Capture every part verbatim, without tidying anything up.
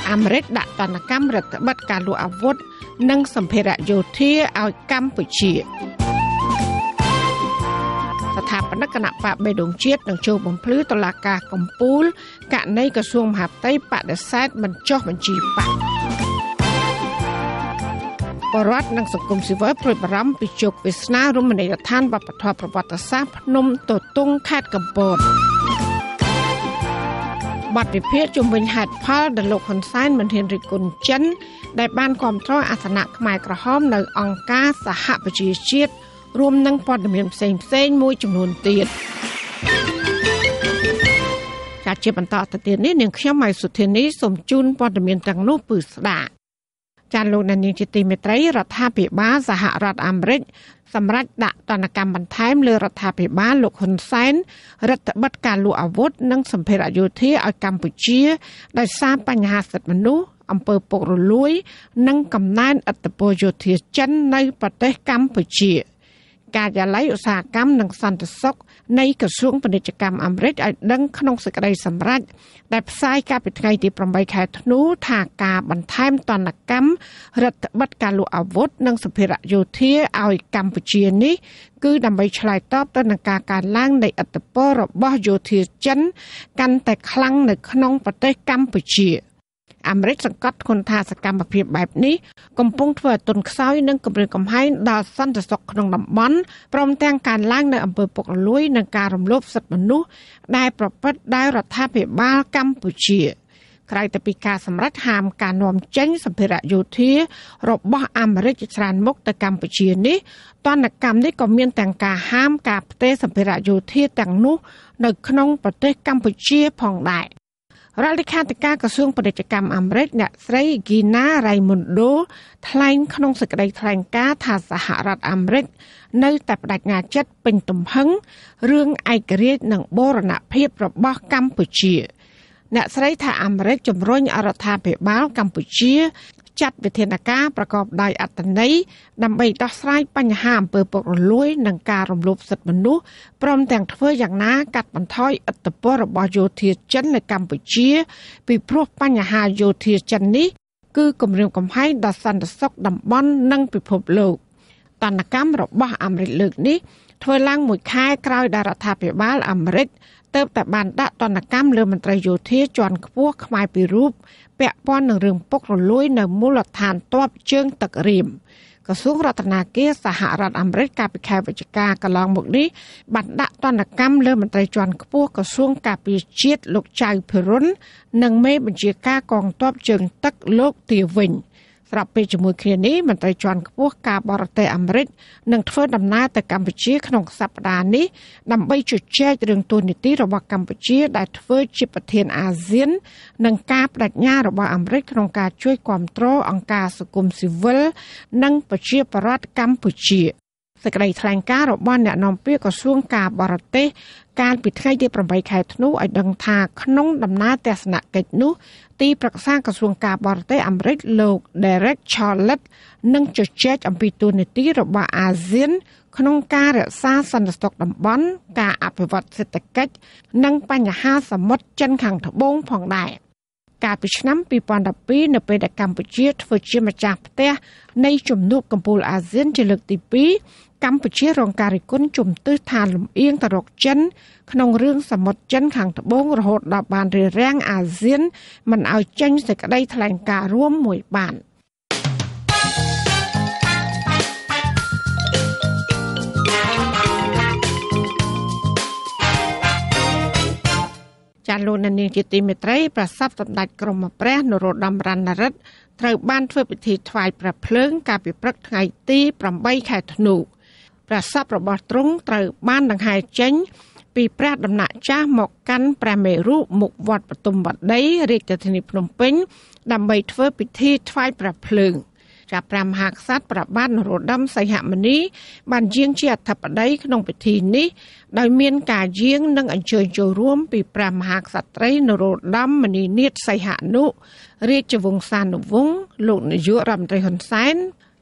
អាមេរិកដាក់ទណ្ឌកម្មរដ្ឋបတ်ការលក់អាវុធនិងសម្ភារៈយោធាឲ្យកម្ពុជាស្ថាបនិកគណៈបកបេដងជាតិនឹងចូលបំភ្លឺតុលាការកំពូលករណីក្រសួងមហាផ្ទៃបដិសេធមិនចុះបញ្ជីបកបរដ្ឋនិងសង្គមស៊ីវិលព្រួយបារម្ភពីជោគវាសនារមណីយដ្ឋានវប្បធម៌ប្រវត្តិសាស្ត្រភ្នំទទុងខេត្តកំពតបាត់វិភាគជំវិញហេតុផលដែលលោកហ៊ុនសែនមិនហ៊ានរិះគន់ចិនដែលបានគ្រប់គ្រងអាសនៈខ្មែរក្រហមនៅអង្គការសហប្រជាជាតិរួមនឹងព័ត៌មានផ្សេងផ្សេងមួយចំនួនទៀតជាជាបន្តទៅទៀតនេះនាងខ្ញុំម៉ៃសុធានីសូមជូនព័ត៌មានទាំងនោះពឺស្ដាប់ចាលោកនាងជាទីមេត្រីរដ្ឋាភិបាលសហរដ្ឋអាមេរិកសម្រាប់ដាក់ទណ្ឌកម្មបន្ថែមលើរដ្ឋាភិបាលលោកហ៊ុនសែនរដ្ឋបတ်ការលក់អាវុធនិងសម្ភារៈយោធាឲ្យកម្ពុជាដោយសារបញ្ហាសិទ្ធិមនុស្សអំពើពុករលួយនិងកំណែនឥទ្ធិពលយោធាចិននៅប្រទេសកម្ពុជាការិយាល័យឧស្សាហកម្មនិងសន្តិសុខនៃក្រសួងពាណិជ្ជកម្មអាមេរិកឲ្យដឹងក្នុងសេចក្តីសម្រេចដែលផ្សាយកាលពីថ្ងៃទីប្រាំបីខែធ្នូថាការបន្ថែមទណ្ឌកម្មរដ្ឋបတ်ការលក់អាវុធនិងសម្ភារៈយោធាឲ្យកម្ពុជានេះគឺដើម្បីឆ្លើយតបទៅនឹងការកើនឡើងនៃឥទ្ធិពលរបស់យោធាចិនកាន់តែខ្លាំងនៅក្នុងប្រទេសកម្ពុជាអាមេរិកសង្កត់ធ្ងន់ថាសកម្មភាពបែបនេះកំពុងធ្វើឲ្យទុនខ្សោយនិងគម្រាមកំហែងដល់សន្តិសុខក្នុងតំបន់ព្រមទាំងការឡើងនៅអំពើពុករលួយនិងការរំលោភសិទ្ធិមនុស្សដែលប្រព្រឹត្តដោយរដ្ឋាភិបាលកម្ពុជាក្រៅពីពីការសម្រេចហាមការនាំចេញសម្ភារៈយោធារបស់អាមេរិកជាច្រើនមុខទៅកម្ពុជានេះទណ្ឌកម្មនេះក៏មានទាំងការហាមការផ្ទេរសម្ភារៈយោធាទាំងនោះនៅក្នុងប្រទេសកម្ពុជាផងដែររដ្ឋលេខាធិការក្រសួងពាណិជ្ជកម្មអាមេរិកអ្នកស្រី Gina Raimondo ថ្លែងក្នុងសេចក្តីថ្លែងការណ៍ថាសហរដ្ឋអាមេរិកនៅតែបដិញ្ញាចិត្តពេញទំហឹងរឿងឯករាជ្យនិងបូរណភាពរបស់កម្ពុជាអ្នកស្រីថាអាមេរិកជំរុញរដ្ឋាភិបាលកម្ពុជាចាត់វិធានការប្រកបដោយអត្ថន័យដើម្បីដោះស្រាយបញ្ហាអំពើពុករលួយនិងការរំលោភសិទ្ធិមនុស្សព្រមទាំងធ្វើយ៉ាងណាកាត់បន្ថយឥទ្ធិពលរបស់យោធាចិននៅកម្ពុជាពីព្រោះបញ្ហាយោធាចិននេះគឺគំរាមកំហែងដល់សន្តិសុខតំបន់និងពិភពលោកទណ្ឌកម្មរបស់អាមេរិកលើកនេះធ្វើឡើងមួយខែក្រោយដែលរដ្ឋាភិបាលអាមេរិកទើបតែបានដាក់ទណ្ឌកម្មលើមន្ត្រីយោធាជាន់ខ្ពស់ខ្មែរពីររូបពាក់ព័ន្ធនឹងរឿងពុករលួយនៅមូលដ្ឋានទ័ពជើងទឹករៀមក្រសួងរដ្ឋាភិបាលសហរដ្ឋអាមេរិកកាលពីខែវិច្ឆិកាកន្លងមកនេះបានដាក់ទណ្ឌកម្មលើមន្ត្រីជាន់ខ្ពស់ក្រសួងការពារជាតិលោកចៅភិរុននិងមេបញ្ជាការកងទ័ពជើងទឹកលោកទាវិញស្របពេលជាមួយគ្នានេះមន្ត្រីជាន់ខ្ពស់ការបរទេសអាមេរិកនឹងធ្វើដំណើរទៅកម្ពុជាក្នុងសប្តាហ៍នេះដើម្បីជជែករឿងទូនាទីរបស់កម្ពុជាដែលធ្វើជាប្រធានអាស៊ាននិងការបដិញ្ញារបស់អាមេរិកក្នុងការជួយគាំទ្រអង្គការសង្គមស៊ីវិលនិងប្រជាពលរដ្ឋកម្ពុជាសេចក្តីថ្លែងការណ៍របស់អ្នកនាំពាក្យក្រសួងការបរទេសកាលពីថ្ងៃទីប្រាំបីខែធ្នូឲ្យដឹងថាក្នុងដំណើរទស្សនកិច្ចនោះទីប្រឹក្សាក្រសួងការបរទេសអាមេរិកលោក Derek Chollet នឹងជជែកអំពីទូនាទីរបស់អាស៊ានក្នុងការរក្សាសន្តិសុខតំបន់ការអភិវឌ្ឍសេដ្ឋកិច្ចនិងបញ្ហាសមុទ្រចិនខាងត្បូងផងដែរកាលពីឆ្នាំពីរពាន់ដប់ពីរនៅពេលដែលកម្ពុជាធ្វើជាម្ចាស់ផ្ទះនៃជំនួបកំពូលអាស៊ានជាលើកទីពីរកម្ពុជារងការរិះគន់ជំទាស់ថាលំអៀងទៅរកចិនក្នុងរឿងសមុទ្រចិនខាងត្បូងរហូតដល់បានរារាំងអាស៊ានមិនឲ្យចេញសេចក្តីថ្លែងការណ៍រួមមួយបានចាលោកនាងជាទីមេត្រីប្រសពសម្ដេចក្រមព្រះនរោត្តមរណរដ្ឋត្រូវបានធ្វើពិធីថ្វាយព្រះភ្លើងកាលពីព្រឹកថ្ងៃទីប្រាំបីខែធ្នូប្រសពរបស់ទ្រង់ត្រូវបានដង្ហែចេញពីព្រះដំណាក់ចាស់មកកាន់ព្រះមេរុមុខវត្តបទុមវត្តីរាជធានីភ្នំពេញដើម្បីធ្វើពិធីថ្វាយព្រះភ្លើងចាព្រះមហាក្សត្រព្រះបាទនរោត្តមសីហមុនីបានយាងជាអធិបតីក្នុងពិធីនេះដោយមានការយាងនិងអញ្ជើញចូលរួមពីព្រះមហាក្សត្រីនរោត្តមមុនីនាថសីហនុរាជវង្សានុវង្សលោកនាយករដ្ឋមន្ត្រីហ៊ុនសែន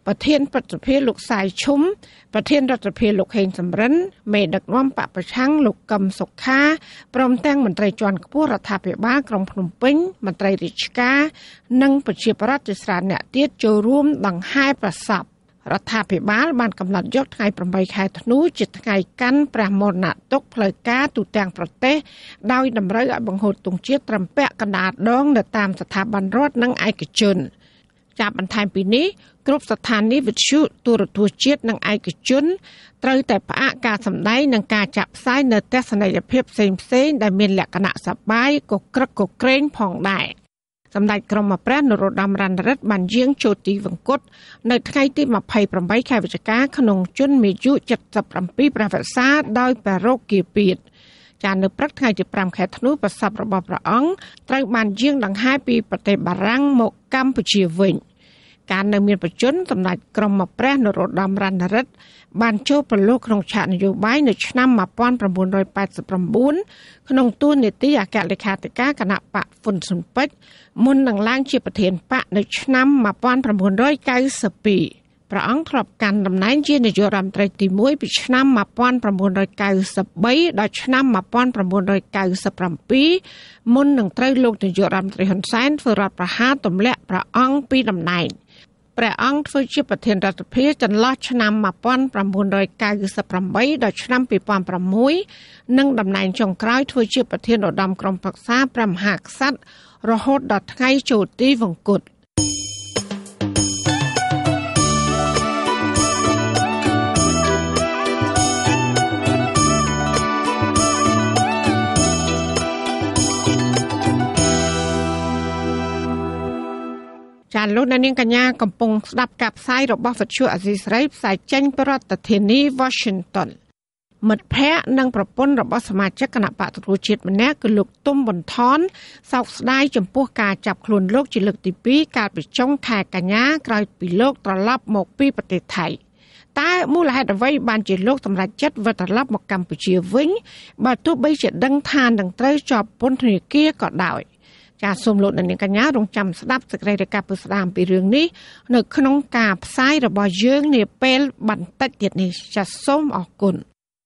ប្រធានប្រតិភិលោកសាយឈុំប្រធានរដ្ឋាភិបាលលោកហេងសំរិនមេដឹកនាំបកប្រឆាំងលោកកឹមសុខាព្រមទាំងមន្ត្រីជាន់ខ្ពស់រដ្ឋាភិបាលក្រុងភ្នំពេញមន្ត្រីរាជការនិងប្រជាប្រដ្ឋជាច្រើនអ្នកទៀតចូលរួមដង្ហែប្រសពរដ្ឋាភិបាលបានកំណត់យកថ្ងៃប្រាំបីខែធ្នូជាថ្ងៃកាន់ព្រះមរណទុក្ខផ្លូវការទូទាំងប្រទេសដោយតម្រូវឲ្យបង្ហូតទង់ជាតិត្រឹមពាក់កណ្ដាលដងនៅតាមស្ថាប័នរដ្ឋនិងឯកជនចាប់បន្ថែមពីនេះគ្រប់ស្ថានីយវិទ្យុទូរទស្សន៍ជាតិនិងឯកជនត្រូវតែផ្អាកការសម្ដែងនិងការចាក់ផ្សាយនៅទស្សនីយភាពផ្សេងៗដែលមានលក្ខណៈសប្បាយកក្រឹកកក្រែងផងដែរសម្ដេចក្រមព្រះនរោត្តមរណរដ្ឋបានយាងចូលទីវង្គតនៅថ្ងៃទីម្ភៃប្រាំបីខែវិច្ឆិកាក្នុងជន្មាយុเจ็ดสิบเจ็ดព្រះវស្សាដោយប្រារព្ធគាពាធចានៅព្រឹកថ្ងៃទីប្រាំខែធ្នូប្រសពរបស់ព្រះអង្គត្រូវបានយាងដង្ហែពីប្រទេសបារាំងមកកម្ពុជាវិញការនៅមានបញ្ជនសម្ដេចក្រមព្រះនរោត្តមរណរដ្ឋបានចូលប្រឡូកក្នុងឆាកនយោបាយនៅឆ្នាំmột nghìn chín trăm tám mươi chínក្នុងតួនាទីអគ្គលេខាធិការគណៈបកហ្វុនស៊ុនពេជ្រមុននឹងឡើងជាប្រធានបកនៅឆ្នាំmột nghìn chín trăm chín mươi haiព្រះអង្គធ្លាប់កាន់តំណែងជានាយករដ្ឋមន្ត្រីទីមួយពីឆ្នាំmột nghìn chín trăm chín mươi baដល់ឆ្នាំmột nghìn chín trăm chín mươi bảyមុននឹងត្រូវលោកនាយករដ្ឋមន្ត្រីហ៊ុនសែនធ្វើរដ្ឋប្រហារទម្លាក់ព្រះអង្គពីតំណែងព្រះអង្គធ្វើជាប្រធានរដ្ឋាភិបាលចន្លោះឆ្នាំmột nghìn chín trăm chín mươi támដល់ឆ្នាំពីរពាន់ប្រាំមួយនិងតំណែងចុងក្រោយធ្វើជាប្រធានឧត្តមក្រុមប្រឹក្សាព្រះមហាក្សត្ររហូតដល់ថ្ងៃចូលទីវង្គតចាលោកនាងកញ្ញាកំពុងស្ដាប់ការផ្សាយរបស់វិទ្យុអាស៊ីសេរីផ្សាយចេញពីរដ្ឋធានី Washington មិត្តភ័ក្តិនិងប្រពន្ធរបស់សមាជិកគណៈបកប្រជាជាតិម្នាក់គឺលោកទុំបន្ថនសោកស្ដាយចំពោះការចាប់ខ្លួនលោកជាលើកទីពីរកាលពីចុងខែកញ្ញាក្រោយពីលោកត្រឡប់មកពីប្រទេសថៃតើមូលហេតុអ្វីបានជាលោកសម្រេចចិត្តវិលត្រឡប់មកកម្ពុជាវិញបើទោះបីជាដឹងថានឹងត្រូវជាប់ពន្ធនាគារក៏ដោយចាសសូមលោកអ្នកនាងកញ្ញារងចាំស្ដាប់សេចក្តីរាយការណ៍ពីស្ដាមពីរឿងនេះនៅក្នុងការផ្សាយរបស់យើងនាពេលបន្តិចទៀតនេះចាសសូមអរគុណ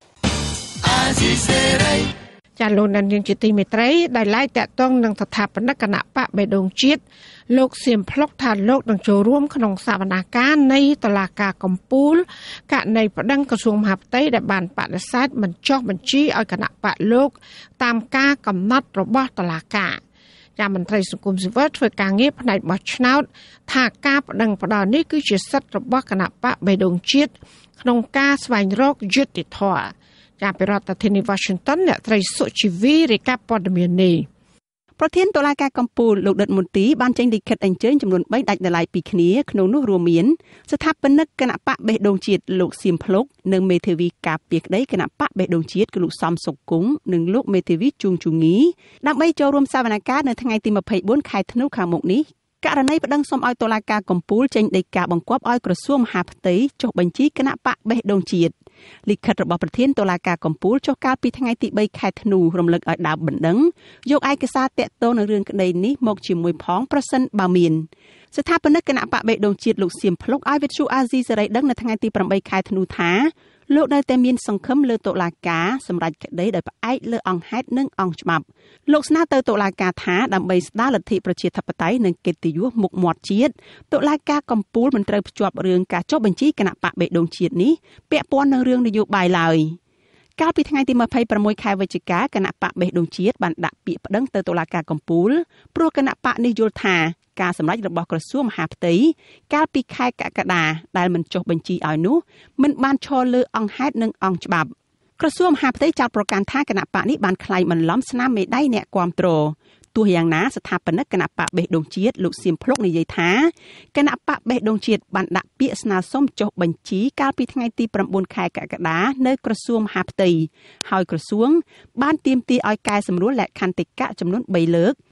ចាសលោកអ្នកនាងជាទីមេត្រីដែលឡាយតាក់ទងនឹងស្ថាបនិកគណៈបកបេដងជាតិលោកសៀមភ្លុកថាលោកនឹងចូលរួមក្នុងសវនាការនៃតុលាការកំពូលករណីប្តឹងក្រសួងមហាផ្ទៃដែលបានបដិសេធមិនចុះបញ្ជីឲ្យគណៈបកលោកតាមការកំណត់របស់តុលាការចាមន្ត្រីសង្គមស៊ីវិលធ្វើការងារផ្នែកបោះឆ្នោតថាការប្តឹងផ្តល់នេះគឺជាសិទ្ធិរបស់គណៈបកបេដងជាតិក្នុងការស្វែងរកយុត្តិធម៌ចាពីរដ្ឋធានី Washington អ្នកត្រីសុជីវីរាយការណ៍ព័ត៌មាននេះប្រធានតុលាការកំពូលលោកដិតមន្ទីបានចេញលិខិតអញ្ជើញចំនួនបីដាច់ដោយឡែកពីគ្នាក្នុងនោះរួមមានស្ថាបនិកគណៈបកបេះដូងជាតិលោកសៀមភ្លុកនិងមេធាវីការពារក្តីគណៈបកបេះដូងជាតិគឺលោកសំសុគង្គនិងលោកមេធាវីជួងជងីដើម្បីចូលរួមសវនកម្មនៅថ្ងៃទីម្ភៃបួនខែធ្នូខាងមុខនេះករណីប្តឹងសុំឲ្យតុលាការកំពូលចេញដីកាបង្គាប់ឲ្យក្រសួងមហាផ្ទៃចុះបញ្ជីគណៈបកបេះដូងជាតិលិខិតរបស់ប្រធានតុលាការកំពូលចុះកាលពីថ្ងៃទីបីខែធ្នូរំលឹកឲ្យដើមបណ្ដឹងយកឯកសារតាក់ទងនឹងរឿងក្តីនេះមកជាមួយផងប្រសិនបើមានស្ថាបនិកគណៈបកបេះដូងជាតិលោកសៀមភ្លុកឲ្យវិទ្យុអាស៊ីសេរីដឹងនៅថ្ងៃទីប្រាំបីខែធ្នូថាលោកនៅតែមានសង្ឃឹមលើតុលាការសម្រាប់ក្តីដោយផ្អែកលើអង្គហេតុនិងអង្គច្បាប់លោកស្នើទៅតុលាការថាដើម្បីស្ដារលទ្ធិប្រជាធិបតេយ្យនិងកិត្តិយសមុខមាត់ជាតិតុលាការកំពូលមិនត្រូវភ្ជាប់រឿងការចុះបញ្ជីគណៈបកបេះដូងជាតិនេះពាក់ព័ន្ធនឹងរឿងនយោបាយឡើយកាលពីថ្ងៃទីម្ភៃប្រាំមួយខែវិច្ឆិកាគណៈបកបេះដូងជាតិបានដាក់ពាក្យប្តឹងទៅតុលាការកំពូលព្រោះគណៈបកនេះយល់ថាការសម្ដែងរបស់ក្រសួងមហាផ្ទៃកាលពីខែកក្កដាដែលមិនចុះបញ្ជីឲ្យនោះមិនបានឈរលើអង្គហេតុនិងអង្គច្បាប់ក្រសួងមហាផ្ទៃចោទប្រកាន់ថាគណៈបកនេះបានក្លែងបន្លំស្នាមមេដៃអ្នកគាំទ្រទោះយ៉ាងណាស្ថាបនិកគណៈបកបេះដូងជាតិលោកសៀមភ្លុកនិយាយថាគណៈបកបេះដូងជាតិបានដាក់ពាក្យស្នើសុំចុះបញ្ជីកាលពីថ្ងៃទីប្រាំបួនខែកក្កដានៅក្រសួងមហាផ្ទៃហើយក្រសួងបានទាមទារឲ្យកែសម្រួលលក្ខន្តិកៈចំនួនបីលើក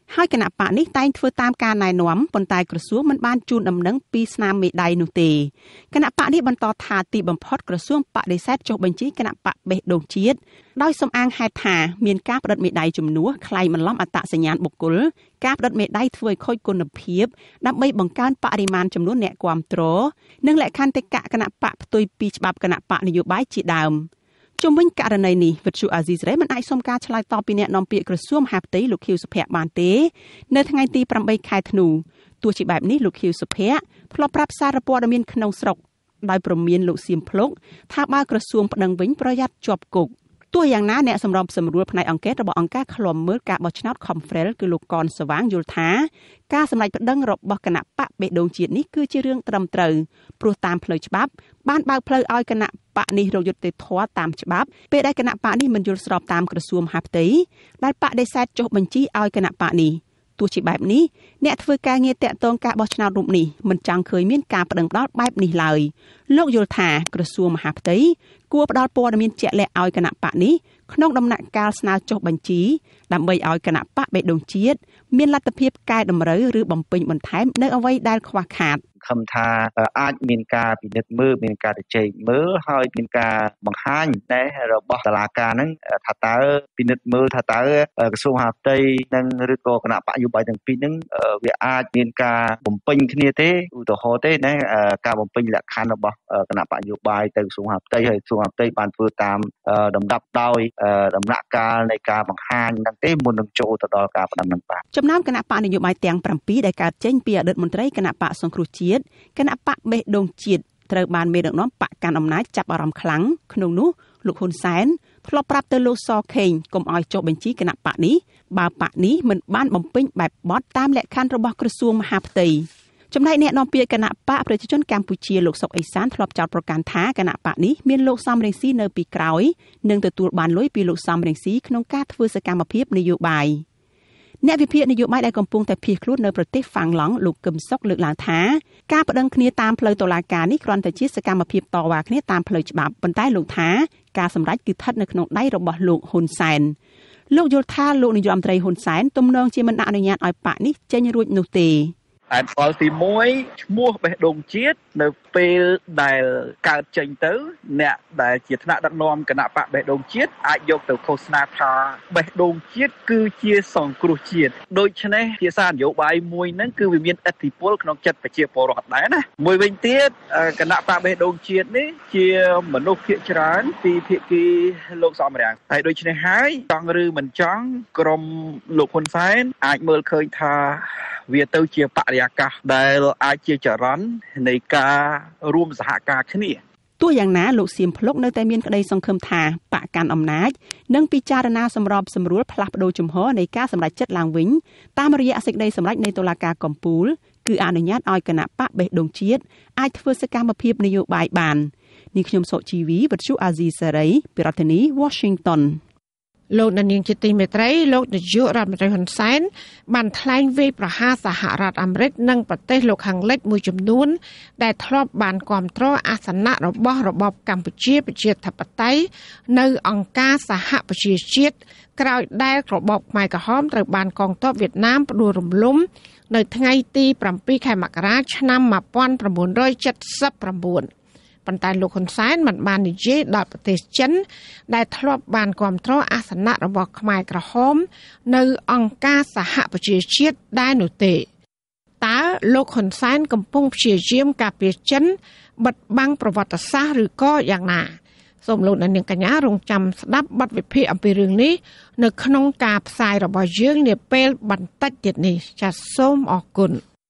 ហើយគណៈបកនេះតែងធ្វើតាមការណែនាំប៉ុន្តែក្រសួងមិនបានជូនដំណឹងពីស្នាមមេដៃនោះទេគណៈបកនេះបន្តថាទីបំផុតក្រសួងបដិសេធចុះបញ្ជីគណៈបកបេះដូងជាតិដោយសំអាងហេតុថាមានការផ្តិតមេដៃជំនួសคล้ายបន្លំអត្តសញ្ញាណបុគ្គលការផ្តិតមេដៃធ្វើឲ្យខូចគុណភាពដើម្បីបង្កើនបរិមាណចំនួនអ្នកគាំទ្រនិងលក្ខន្តិកៈគណៈបកផ្ទុយពីច្បាប់គណៈបកនយោបាយជាដើមជុំវិញករណីនេះវិទ្យុអាស៊ីសេរីមិនអាចសុំការឆ្លើយតបពីអ្នកនាំពាក្យក្រសួងមហាផ្ទៃលោកខៀវសុភ័ក្របានទេនៅថ្ងៃទីប្រាំបីខែធ្នូទោះជាបែបនេះលោកខៀវសុភ័ក្រធ្លាប់ប្រាប់សារព័ត៌មានក្នុងស្រុកដោយព្រមានលោកសៀមភ្លុកថាបើក្រសួងប្តឹងវិញប្រយ័ត្នជាប់គុកទោះយ៉ាងណាអ្នកសម្របសម្រួលផ្នែកអង្គការរបស់អង្គការឃ្លាំមើលការបោះឆ្នោត Confrel គឺលោកកនសវាងយល់ថាការសម្ដែងប្តឹងរបស់គណៈបកបេះដូងជាតិនេះគឺជារឿងត្រឹមត្រូវព្រោះតាមផ្លូវច្បាប់បានបើកផ្លូវឲ្យគណៈបកនេះរកយុត្តិធម៌តាមច្បាប់ពេលដែលគណៈបកនេះមិនយល់ស្របតាមក្រសួងមហាផ្ទៃដែលបដិសេធចុះបញ្ជីឲ្យគណៈបកនេះទោះជាបែបនេះអ្នកធ្វើការងារតាក់ទងការបោះឆ្នោតរូបនេះមិនចង់ឃើញមានការប្តឹងផ្តល់បែបនេះឡើយលោកយល់ថាក្រសួងមហាផ្ទៃគួរផ្តល់ព័ត៌មានជាក់លាក់ឲ្យគណៈបកនេះក្នុងដំណាក់កាលស្នើចុះបញ្ជីដើម្បីឲ្យគណៈបកបេះដូងជាតិមានលទ្ធភាពកែតម្រូវឬបំពេញបន្ថែមនៅអ្វីដែលខ្វះខាតខំថាអាចមានការពិនិត្យមើលមានការជជែកមើលហើយមានការបង្ហាញតែរបស់តុលាការហ្នឹងថាតើពិនិត្យមើលថាតើក្រសួងមហាផ្ទៃនិងឬក៏គណៈបកយោបាយទាំងពីរហ្នឹងវាអាចមានការបំពេញគ្នាទេឧទាហរណ៍ទេណាការបំពេញលក្ខខណ្ឌរបស់គណៈបកយោបាយទៅក្រសួងមហាផ្ទៃហើយក្រសួងមហាផ្ទៃបានធ្វើតាមដំណាប់ដោយដំណាក់កាលនៃការបង្ហាញហ្នឹងទេមុននឹងចូលទៅដល់ការផ្តឹងនឹងបាទចំណោមគណៈបកនយោបាយទាំងប្រាំពីរដែលកើតចេញពីអតីតមន្ត្រីគណៈបកសង្គ្រោះជាតិគណៈបកបេះដូងជាតិត្រូវបានមេដឹកនាំបកកាន់អំណាចចាប់អារម្មណ៍ខ្លាំងក្នុងនោះលោកហ៊ុនសែនធ្លាប់ប្រាប់ទៅលោកសខេងកុំឲ្យចុះបញ្ជីគណៈបកនេះបើបកនេះមិនបានបំពេញបែបបទតាមលក្ខខណ្ឌរបស់ក្រសួងមហាផ្ទៃចំណែកអ្នកនាំពាក្យគណៈបកប្រជាជនកម្ពុជាលោកសុកអេសានធ្លាប់ចោទប្រកាន់ថាគណៈបកនេះមានលោកសំរងស៊ីនៅពីក្រោយនិងទទួលបានលុយពីលោកសំរងស៊ីក្នុងការធ្វើសកម្មភាពនយោបាយអ្នកវិភាគនយោបាយដែលកំពុងតែភៀសខ្លួននៅប្រទេសហ្វាំងឡង់លោកកឹមសុខលើកឡើងថាការប្តឹងគ្នាតាមផ្លូវតុលាការនេះគ្រាន់តែជាសកម្មភាពតវ៉ាគ្នាតាមផ្លូវច្បាប់ប៉ុន្តែលោកថាការសម្រេចគឺស្ថិតនៅក្នុងដៃរបស់លោកហ៊ុនសែនលោកយល់ថាលោកនាយរដ្ឋមន្ត្រីហ៊ុនសែនទំនងជាមិនអនុញ្ញាតឲ្យបកនេះចេញរួចនោះទេហេតុផលទីមួយឈ្មោះបេះដូងជាតិនៅពេលដែលកើតចេញទៅអ្នកដែលជាថ្នាក់ដឹកនាំគណៈបកបេះដូងជាតិអាចយកទៅឃោសនាថាបេះដូងជាតិគឺជាសង្គ្រោះជាតិដូច្នេះភាសានយោបាយមួយហ្នឹងគឺវាមានឥទ្ធិពលក្នុងចិត្តប្រជាពលរដ្ឋដែរណាមួយវិញទៀតគណៈបកបេះដូងជាតិនេះជាមនុស្សភាគច្រើនពីភាគីលោកសំរងហើយដូច្នេះហើយចង់ឬមិនចង់ក្រុមលោកហ៊ុនសែនអាចមើលឃើញថាវាទៅជាបរិយាកាសដែលអាចជាចរន្តនៃការរួមសហការគ្នាទោះយ៉ាងណាលោកសៀមភ្លុកនៅតែមានក្តីសង្ឃឹមថាបកកាន់អំណាចនឹងពិចារណាសម្របសម្រួលផ្លាស់ប្តូរជំហរនៃការសម្រេចចិត្តឡើងវិញតាមរយៈសេចក្តីសម្រេចនៃតុលាការកំពូលគឺអនុញ្ញាតឲ្យគណៈបកបេះដូងជាតិអាចធ្វើសកម្មភាពនយោបាយបាននេះខ្ញុំសុជីវីវិទ្យុអាស៊ីសេរីពីរដ្ឋធានី Washington លោកនាងជាទីមេត្រីលោកនាយករដ្ឋមន្ត្រីហ៊ុនសែនបានថ្លែងវាយប្រហារសហរដ្ឋអាមេរិកនិងប្រទេសលោកខាងលិចមួយចំនួនដែលធ្លាប់បានគាំទ្រអាសនៈរបស់របបកម្ពុជាប្រជាធិបតេយ្យនៅអង្គការសហប្រជាជាតិក្រោយដែលរបបខ្មែរក្រហមត្រូវបានកងទ័ពវៀតណាមផ្ដួលរំលំនៅថ្ងៃទីប្រាំពីរខែមករាឆ្នាំmột nghìn chín trăm七十九ប៉ុន្តែលោកហ៊ុនសែនមិនបាននិយាយដល់ប្រទេសចិនដែលធ្លាប់បានគាំទ្រអាសនៈរបស់ខ្មែរក្រហមនៅអង្គការសហប្រជាជាតិដែរនោះទេតើលោកហ៊ុនសែនកំពុងព្យាយាមការពារចិនបិទបាំងប្រវត្តិសាស្ត្រឬក៏យ៉ាងណាសូមលោកអ្នកនាងកញ្ញារងចាំស្ដាប់បទវិភាគអំពីរឿងនេះនៅក្នុងការផ្សាយរបស់យើងនាពេលបន្តិចទៀតនេះចាសសូមអរគុណ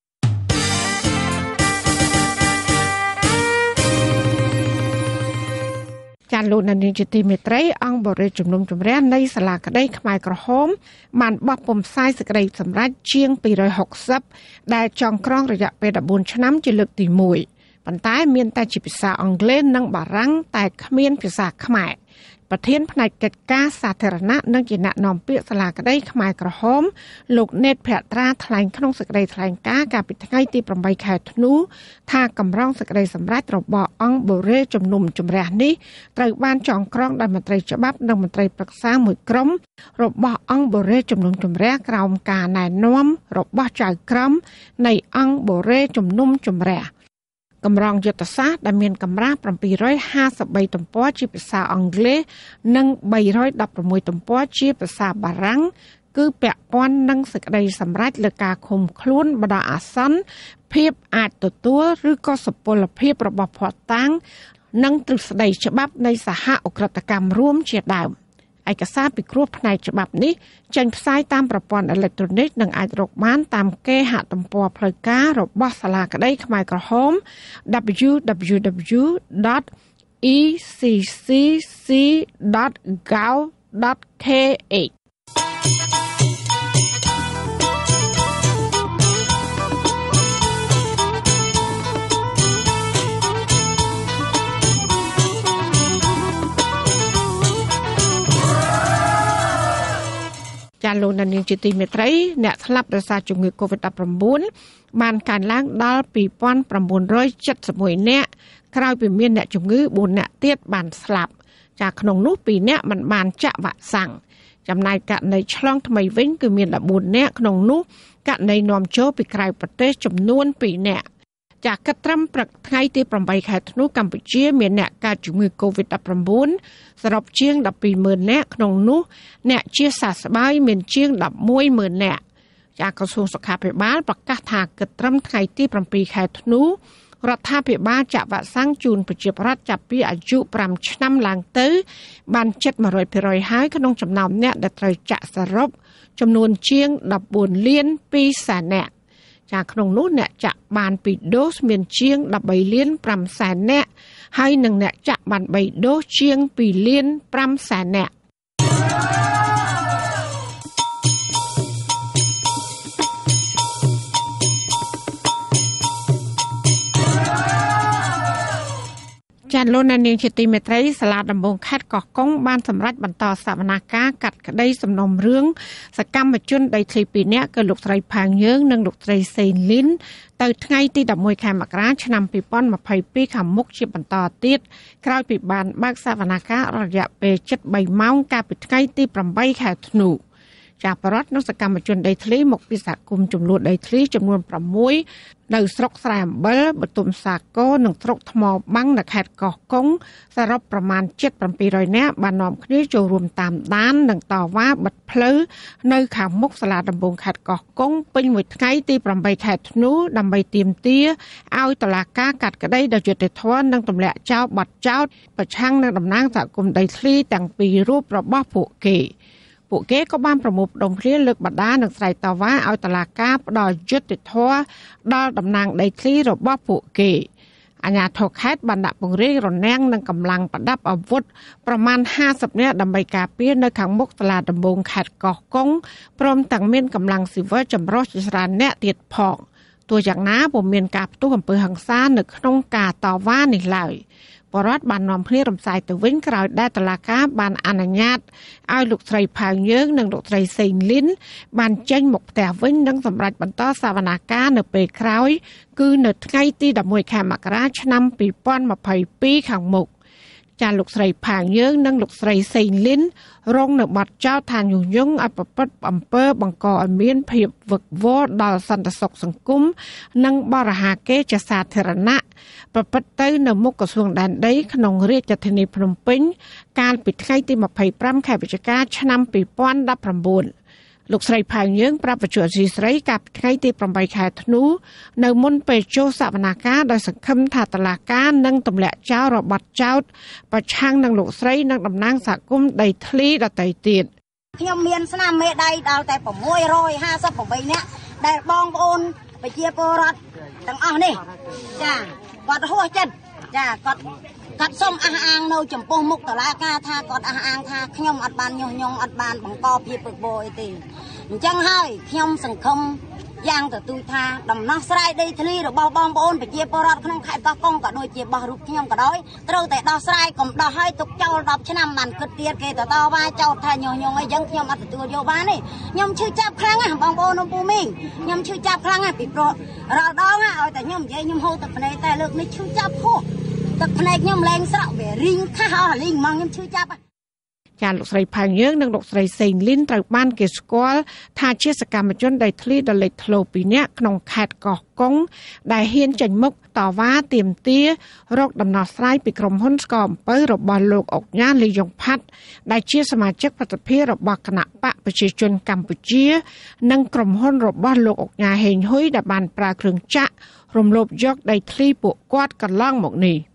ចាលោកនានីជាទីមេត្រីអង្គបរិយាជំនុំជម្រះនៃសាលាក្តីខ្មែរក្រហមបានបោះពុម្ពផ្សាយសេចក្តីសម្រេចជាងពីររយហុកសិបដែលចងក្រងរយៈពេលដប់បួនឆ្នាំជាលើកទីមួយប៉ុន្តែមានតែជាភាសាអង់គ្លេសនិងបារាំងតែគ្មានភាសាខ្មែរប្រធានផ្នែកកិច្ចការសាធារណៈនិងជាអ្នកនាំពាក្យសាលាក្តីខ្មែរក្រហមលោកណេតភត្រាថ្លែងក្នុងសេចក្តីថ្លែងការណ៍កាលពីថ្ងៃទីប្រាំបីខែធ្នូថាកម្រងសេចក្តីសម្រេចរបស់អង្គបូរេជំនុំជម្រះនេះត្រូវបានចងក្រងដោយមន្ត្រីច្បាប់និងមន្ត្រីប្រឹក្សាមួយក្រុមរបស់អង្គបូរេជំនុំជម្រះក្រោមការណែនាំរបស់ចៅក្រមនៃអង្គបូរេជំនុំជម្រះកម្រងយុទ្ធសាស្ត្រដែលមានកម្រាស់bảyห้าបីទំព័រជាភាសាអង់គ្លេសនិងបីដប់ប្រាំទំព័រជាភាសាបារាំងគឺពាក់ព័ន្ធនឹងសេចក្តីសម្រេចលើការឃុំខ្លួនបណ្ដោះអាសន្នភាពអាចទទួលឬក៏សុពលភាពរបស់ភស្តុតាងនិងទ្រឹស្ដីច្បាប់នៃសហឧក្រិដ្ឋកម្មរួមជាដើមឯកសារពិគ្រោះផ្នែកច្បាប់នេះចេញផ្សាយតាមប្រព័ន្ធអេឡិចត្រូនិកនិងអាចរកបានតាមគេហទំព័រផ្លូវការរបស់សាលាក្តីខ្មែរក្រហម double-u double-u double-u ដត e c c c ដត gov ដត k hចាលោកនាងជាទីមេត្រីអ្នកស្លាប់ដោយសារជំងឺ កូវីដ ដប់ប្រាំបួន បានកើនឡើងដល់ពីរពាន់ប្រាំបួនរយសិបមួយនាក់ក្រោយពីមានអ្នកជំងឺបួននាក់ទៀតបានស្លាប់ចាក្នុងនោះពីរនាក់មិនបានចាក់វ៉ាក់សាំងចំណែកករណីឆ្លងថ្មីវិញគឺមានដប់បួននាក់ក្នុងនោះករណីនាំចូលពីក្រៅប្រទេសចំនួនពីរនាក់ចាគិតត្រឹមព្រឹកថ្ងៃទីប្រាំបីខែធ្នូកម្ពុជាមានអ្នកកើតជំងឺ កូវីដ ដប់ប្រាំបួន សរុបជាងដប់ពីរម៉ឺននាក់ក្នុងនោះអ្នកជាសះស្បើយមានជាងដប់មួយម៉ឺននាក់ចាក្រសួងសុខាភិបាលប្រកាសថាគិតត្រឹមថ្ងៃទីប្រាំពីរខែធ្នូរដ្ឋាភិបាលចាក់វ៉ាក់សាំងជូនប្រជាពលរដ្ឋចាប់ពីអាយុប្រាំឆ្នាំឡើងទៅបានជិតមួយរយភាគរយហើយក្នុងចំណោមអ្នកដែលត្រូវចាក់សរុបចំនួនជាងដប់បួនលានពីរសែននាក់ចាក្នុងនោះអ្នកចាក់បានពីរដូសមានជាងដប់បីលានប្រាំសែននាក់ហើយនិងអ្នកចាក់បានបីដូសជាងពីរលានប្រាំសែននាក់ចាលោកនាងជាទីមេត្រីសាលាដំបងខេត្តកោះកុងបានសម្រេចបន្តសវនកម្មកាត់ក្តីសំណុំរឿងសកម្មជនដីធ្លីពីរនាក់គឺលោកស្រីផាងយើងនិងលោកស្រីសេងលីនទៅថ្ងៃទីដប់មួយខែមករាឆ្នាំពីរពាន់ម្ភៃពីរខាងមុខជាបន្តទៀតក្រោយពីបានបើកសវនកម្មរយៈពេលជិតបីម៉ោងកាលពីថ្ងៃទីប្រាំបីខែធ្នូចាបរដ្ឋនិងសកម្មជនដីធ្លីមកពីសហគមន៍ចំនួនដីធ្លីចំនួនប្រាំមួយនៅស្រុកស្រែអំបិលបទុមសាគរនិងស្រុកថ្មបាំងនៅខេត្តកោះកុងសរុបប្រមាណជិតប្រាំពីររយនាក់បាននាំគ្នាចូលរួមតាមដាននិងតវ៉ាបិទផ្លូវនៅខាងមុខសាលាដំបងខេត្តកោះកុងពេញមួយថ្ងៃទីប្រាំបីខែធ្នូដើម្បីទាមទារឲ្យតុលាការកាត់ក្តីដោយយុត្តិធម៌និងទម្លាក់ចោលបទចោទប្រឆាំងនឹងតំណាងសហគមន៍ដីធ្លីទាំងពីររូបរបស់ពួកគេពួកគេក៏បានប្រមូលផ្ដុំគ្នាលើកបដានិងស្រែកតវ៉ាឲ្យតុលាការផ្ដល់យុត្តិធម៌ដល់តំណាងដីធ្លីរបស់ពួកគេអាជ្ញាធរខេត្តបានដាក់ពង្រាយរនាំងនិងកម្លាំងប្រដាប់អាវុធប្រមាណห้าสิบនាក់ដើម្បីការពារនៅខាងមុខសាលាដំបងខេត្តកោះកុងព្រមទាំងមានកម្លាំងស៊ីវិលចម្រុះជាច្រើនអ្នកទៀតផងទោះយ៉ាងណាពុំមានការផ្ទុះអំពើហិង្សានៅក្នុងការតវ៉ានេះឡើយបរដ្ឋបាននាំគ្នារំសាយទៅវិញក្រោយដែលតុលាការបានអនុញ្ញាតឲ្យលោកស្រីផាងយើងនិងលោកស្រីសេងលីនបានចេញមកផ្ទះវិញនិងសម្រេចបន្តសវនកម្មនៅពេលក្រោយគឺនៅថ្ងៃទីដប់មួយខែមករាឆ្នាំពីរពាន់ម្ភៃពីរខាងមុខចាលោកស្រីផាងយើងនិងលោកស្រីសេងលីនរងនៅបទចោទថាញុះញង់ឲ្យប្រព្រឹត្តអំពើបង្កឲ្យមានភាពវឹកវរដល់សន្តិសុខសង្គមនិងបរិហាកេរ្តិ៍សាធារណៈប្រព្រឹត្តទៅនៅមុខក្រសួងដែនដីក្នុងរាជធានីភ្នំពេញកាលពីថ្ងៃទីម្ភៃប្រាំខែវិច្ឆិកាឆ្នាំពីរពាន់ដប់ប្រាំបួនលោកស្រីផាងយើងប្រាប់វិទ្យុអសីស្រីកាលពីថ្ងៃទីប្រាំបីខែធ្នូនៅមុនពេលចូលសវនកម្មដោយសង្ឃឹមថាតុលាការនឹងទម្លាក់ចោលរបបចោទប្រឆាំងនឹងលោកស្រីនិងតំណាងសហគមន៍ដីធ្លីដទៃទៀតខ្ញុំមានស្នាមមេដៃដល់តែ៦ហាសិបប្រាំបីនាក់ដែលបងប្អូនប្រជាពលរដ្ឋទាំងអស់នេះចាគាត់ហួសចិត្តចាគាត់គាត់សុំអះអាងនៅចំពោះមុខតុលាការថាគាត់អះអាងថាខ្ញុំអត់បានញុះញង់អត់បានបង្កភាពវឹកវរអីទេអញ្ចឹងហើយខ្ញុំសង្ឃឹមយ៉ាងទទូចថាដំណោះស្រាយដីធ្លីរបស់បងប្អូនប្រជាពលរដ្ឋក្នុងខេត្តកោះកុងក៏ដូចជារបស់រូបខ្ញុំក៏ដោយត្រូវតែដោះស្រាយកុំដោះឲ្យទុកចោលដប់ឆ្នាំបានគិតទៀតគេទៅតវ៉ាចោទថាញុះញង់អីចឹងខ្ញុំអត់ទទួលយកបានទេខ្ញុំឈឺចាប់ខ្លាំងណាស់បងប្អូននៅពូមីងខ្ញុំឈឺចាប់ខ្លាំងណាស់ពីព្រោះរាល់ដងឲ្យតែខ្ញុំនិយាយខ្ញុំហូរទឹកភ្នែកតែលើកនេះឈឺចាប់ហួសទឹកភ្នែកខ្ញុំលែងស្រក់វារីងខាស់អស់រីងហ្មងខ្ញុំឈឺចាប់ចាលោកស្រីផាងយើងនិងលោកស្រីសេងលីនត្រូវបានគេស្គាល់ថាជាសកម្មជនដីធ្លីដ៏លេចធ្លោពីរនាក់ក្នុងខេត្តកោះកុងដែលហ៊ានចេញមុខតវ៉ាទាមទាររកដំណោះស្រាយពីក្រុមហ៊ុនស្កអំពៅរបស់លោកអុកញ៉ាលីយ៉ុងផាត់ដែលជាសមាជិកប្រតិភិរបស់គណៈបកប្រជាជនកម្ពុជានិងក្រុមហ៊ុនរបស់លោកអុកញ៉ាហេងហ៊ុយដែលបានប្រើគ្រឿងចាក់រំលោភយកដីធ្លីពួកគាត់កន្លងមកនេះ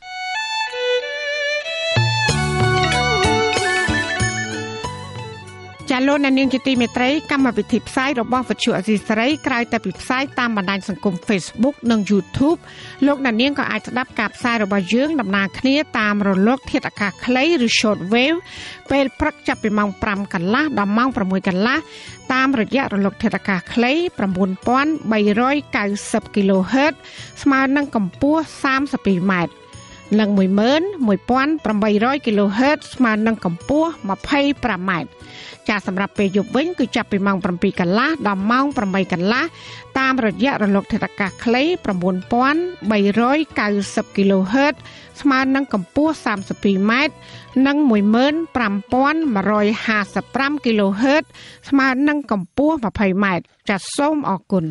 ចាលោកអ្នកនាងជាទីមេត្រីកម្មវិធីផ្សាយរបស់វិទ្យុអស៊ីសេរីក្រៅតែពីផ្សាយតាមបណ្ដាញសង្គម Facebook និង YouTube លោកអ្នកនាងក៏អាចស្ដាប់ការផ្សាយរបស់យើងដំណើរគ្នាតាមរលកធាតុអាកាសខ្លីឬ Short Wave ពេលព្រឹកចាប់ពីម៉ោងប្រាំកន្លះដល់ម៉ោងប្រាំមួយកន្លះតាមរយៈរលកធាតុអាកាសខ្លី ៩,៣៩០ kHz ស្មើនឹងកម្ពស់សាមសិបពីរម៉ែត្រនិង មួយម៉ឺនមួយពាន់ប្រាំបីរយ kHz ស្មើនឹងកម្ពស់ម្ភៃប្រាំម៉ែត្រចាសម្រាប់ពេលយប់វិញគឺចាប់ពីម៉ោងប្រាំពីរកន្លះដល់ម៉ោងប្រាំបីកន្លះតាមរយៈរលកធាតុអាកាសខ្លី ៩,៣៩០ kHz ស្មើនឹងកម្ពស់សាមសិបពីរម៉ែត្រនិង មួយម៉ឺនប្រាំពាន់មួយរយហាសិបប្រាំ kHz ស្មើនឹងកម្ពស់ម្ភៃម៉ែត្រចាសសូមអរគុណ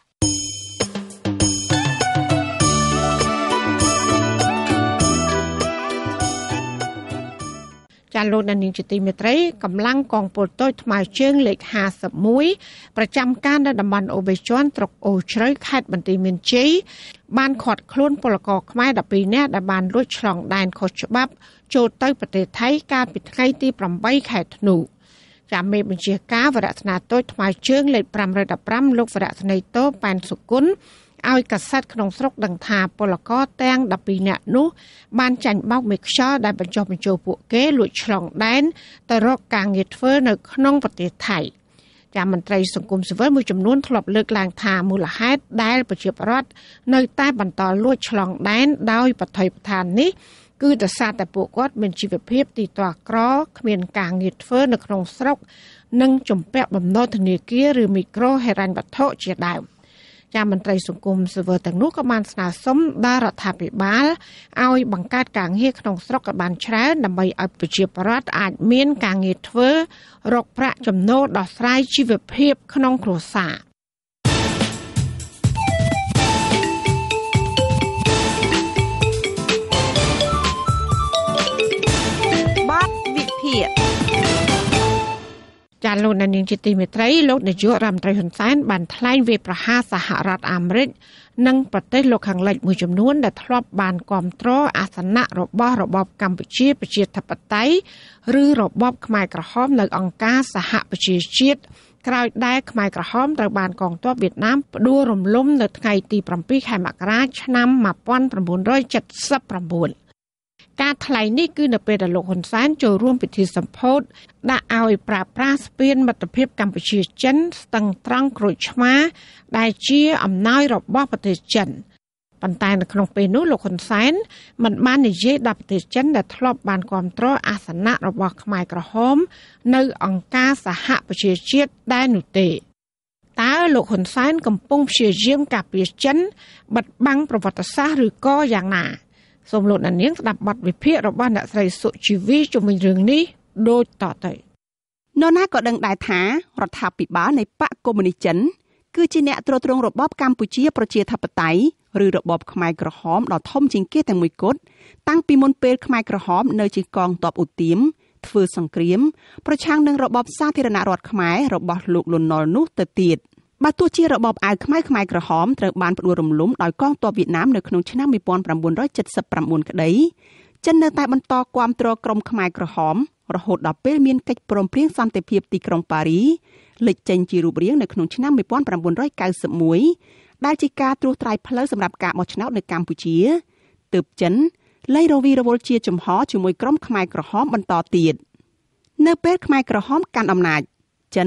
ចាលោកនាងជាទីមេត្រីកម្លាំងកងពលតូចថ្មើរជើងលេខហាសិបមួយប្រចាំការនៅតំបន់អូបេជន់ស្រុកអូជ្រៅខេត្តបន្ទាយមានជ័យបានឃាត់ខ្លួនពលករខ្មែរដប់ពីរនាក់ដែលបានលួចឆ្លងដែនខុសច្បាប់ចូលទៅប្រទេសថៃកាលពីថ្ងៃទីប្រាំបីខែធ្នូចាមេបញ្ជាការវរៈស្នាតូចថ្មើរជើងលេខប្រាំរយដប់ប្រាំលោកវរៈស្នេតូប៉ែនសុគន្ធឲ្យកាសែតក្នុងស្រុកដឹងថាពលករទាំងដប់ពីរនាក់នោះបានចាញ់បោកមេខ្យល់ដែលបញ្ចុះបញ្ចូលពួកគេលួចឆ្លងដែនទៅរកការងារធ្វើនៅក្នុងប្រទេសថៃចាមន្ត្រីសង្គមស៊ីវិលមួយចំនួនធ្លាប់លើកឡើងថាមូលហេតុដែលប្រជាពលរដ្ឋនៅតែបន្តលួចឆ្លងដែនដោយបថុយបឋាននេះគឺដោយសារតែពួកគាត់មានជីវភាពទីទាស់ក្រគ្មានការងារធ្វើនៅក្នុងស្រុកនិងជំពាក់បំណុលធនាគារឬមីក្រូហិរញ្ញវត្ថុជាដើមចាមន្ត្រីសង្គមស៊ីវិលទាំងនោះក៏បានស្នើសុំដល់រដ្ឋាភិបាលឲ្យបង្កើតការងារក្នុងស្រុកឲ្យបានច្រើនដើម្បីឲ្យប្រជាពលរដ្ឋអាចមានការងារធ្វើរកប្រាក់ចំណូលដោះស្រាយជីវភាពក្នុងគ្រួសារបាត់វិភាគចាលោកនាងជាទីមេត្រីលោកនាយករដ្ឋមន្ត្រីហ៊ុនសែនបានថ្លែងវាយប្រហារសហរដ្ឋអាមេរិកនិងប្រទេសលោកខាងលិចមួយចំនួនដែលធ្លាប់បានគាំទ្រអាសនៈរបស់របបកម្ពុជាប្រជាធិបតេយ្យឬរបបខ្មែរក្រហមនៅអង្គការសហប្រជាជាតិក្រោយដែលខ្មែរក្រហមត្រូវបានកងទ័ពវៀតណាមផ្ដួលរំលំនៅថ្ងៃទីប្រាំពីរខែមករាឆ្នាំ១៩៧៩ការថ្លែងនេះគឺនៅពេលដែលលោកហ៊ុនសែនចូលរួមពិធីសម្ពោធដាក់ឲ្យប្រើប្រាស់ស្ពានមិត្តភាពកម្ពុជាចិនស្ទឹងត្រង់ក្រូចឆ្មាដែលជាអំណោយរបស់ប្រទេសចិនប៉ុន្តែនៅក្នុងពេលនោះលោកហ៊ុនសែនមិនបាននិយាយដល់ប្រទេសចិនដែលធ្លាប់បានគាំទ្រអាសនៈរបស់ខ្មែរក្រហមនៅអង្គការសហប្រជាជាតិដែរនោះទេតើលោកហ៊ុនសែនកំពុងព្យាយាមការពារចិនបិទបាំងប្រវត្តិសាស្ត្រឬក៏យ៉ាងណាសូមលោកអ្នកនាងស្ដាប់បទវិភាគរបស់អ្នកស្រីសុជីវីជំវិញរឿងនេះដូចតទៅនរណាក៏ដឹងដែរថារដ្ឋាភិបាលនៃបកកុម្មុយនីសចិនគឺជាអ្នកទ្រទ្រង់របបកម្ពុជាប្រជាធិបតេយ្យឬរបបខ្មែរក្រហមដ៏ធំជាងគេតែមួយគត់តាំងពីមុនពេលខ្មែរក្រហមនៅជាកងទ័ពឧទាមធ្វើសង្គ្រាមប្រឆាំងនឹងរបបសាធារណរដ្ឋខ្មែររបស់លោកលន់នល់នោះទៅទៀតបើទោះជារបបអាវខ្មៅខ្មែរក្រហមត្រូវបានផ្ដួលរំលំដោយកងទ័ពវៀតណាមនៅក្នុងឆ្នាំ១៩៧៩ក្តីចិននៅតែបន្តគាំទ្រក្រុមខ្មែរក្រហមរហូតដល់ពេលមានកិច្ចព្រមព្រៀងសន្តិភាពទីក្រុងប៉ារីលេចចេញជារូបរាងនៅក្នុងឆ្នាំ១៩៩១ដែលជាការត្រួសត្រាយផ្លូវសម្រាប់ការបោះឆ្នោតនៅកម្ពុជាទើបចិនលែងរវីរវល់ជាចំហជាមួយក្រុមខ្មែរក្រហមបន្តទៀតនៅពេលខ្មែរក្រហមកាន់អំណាចចិន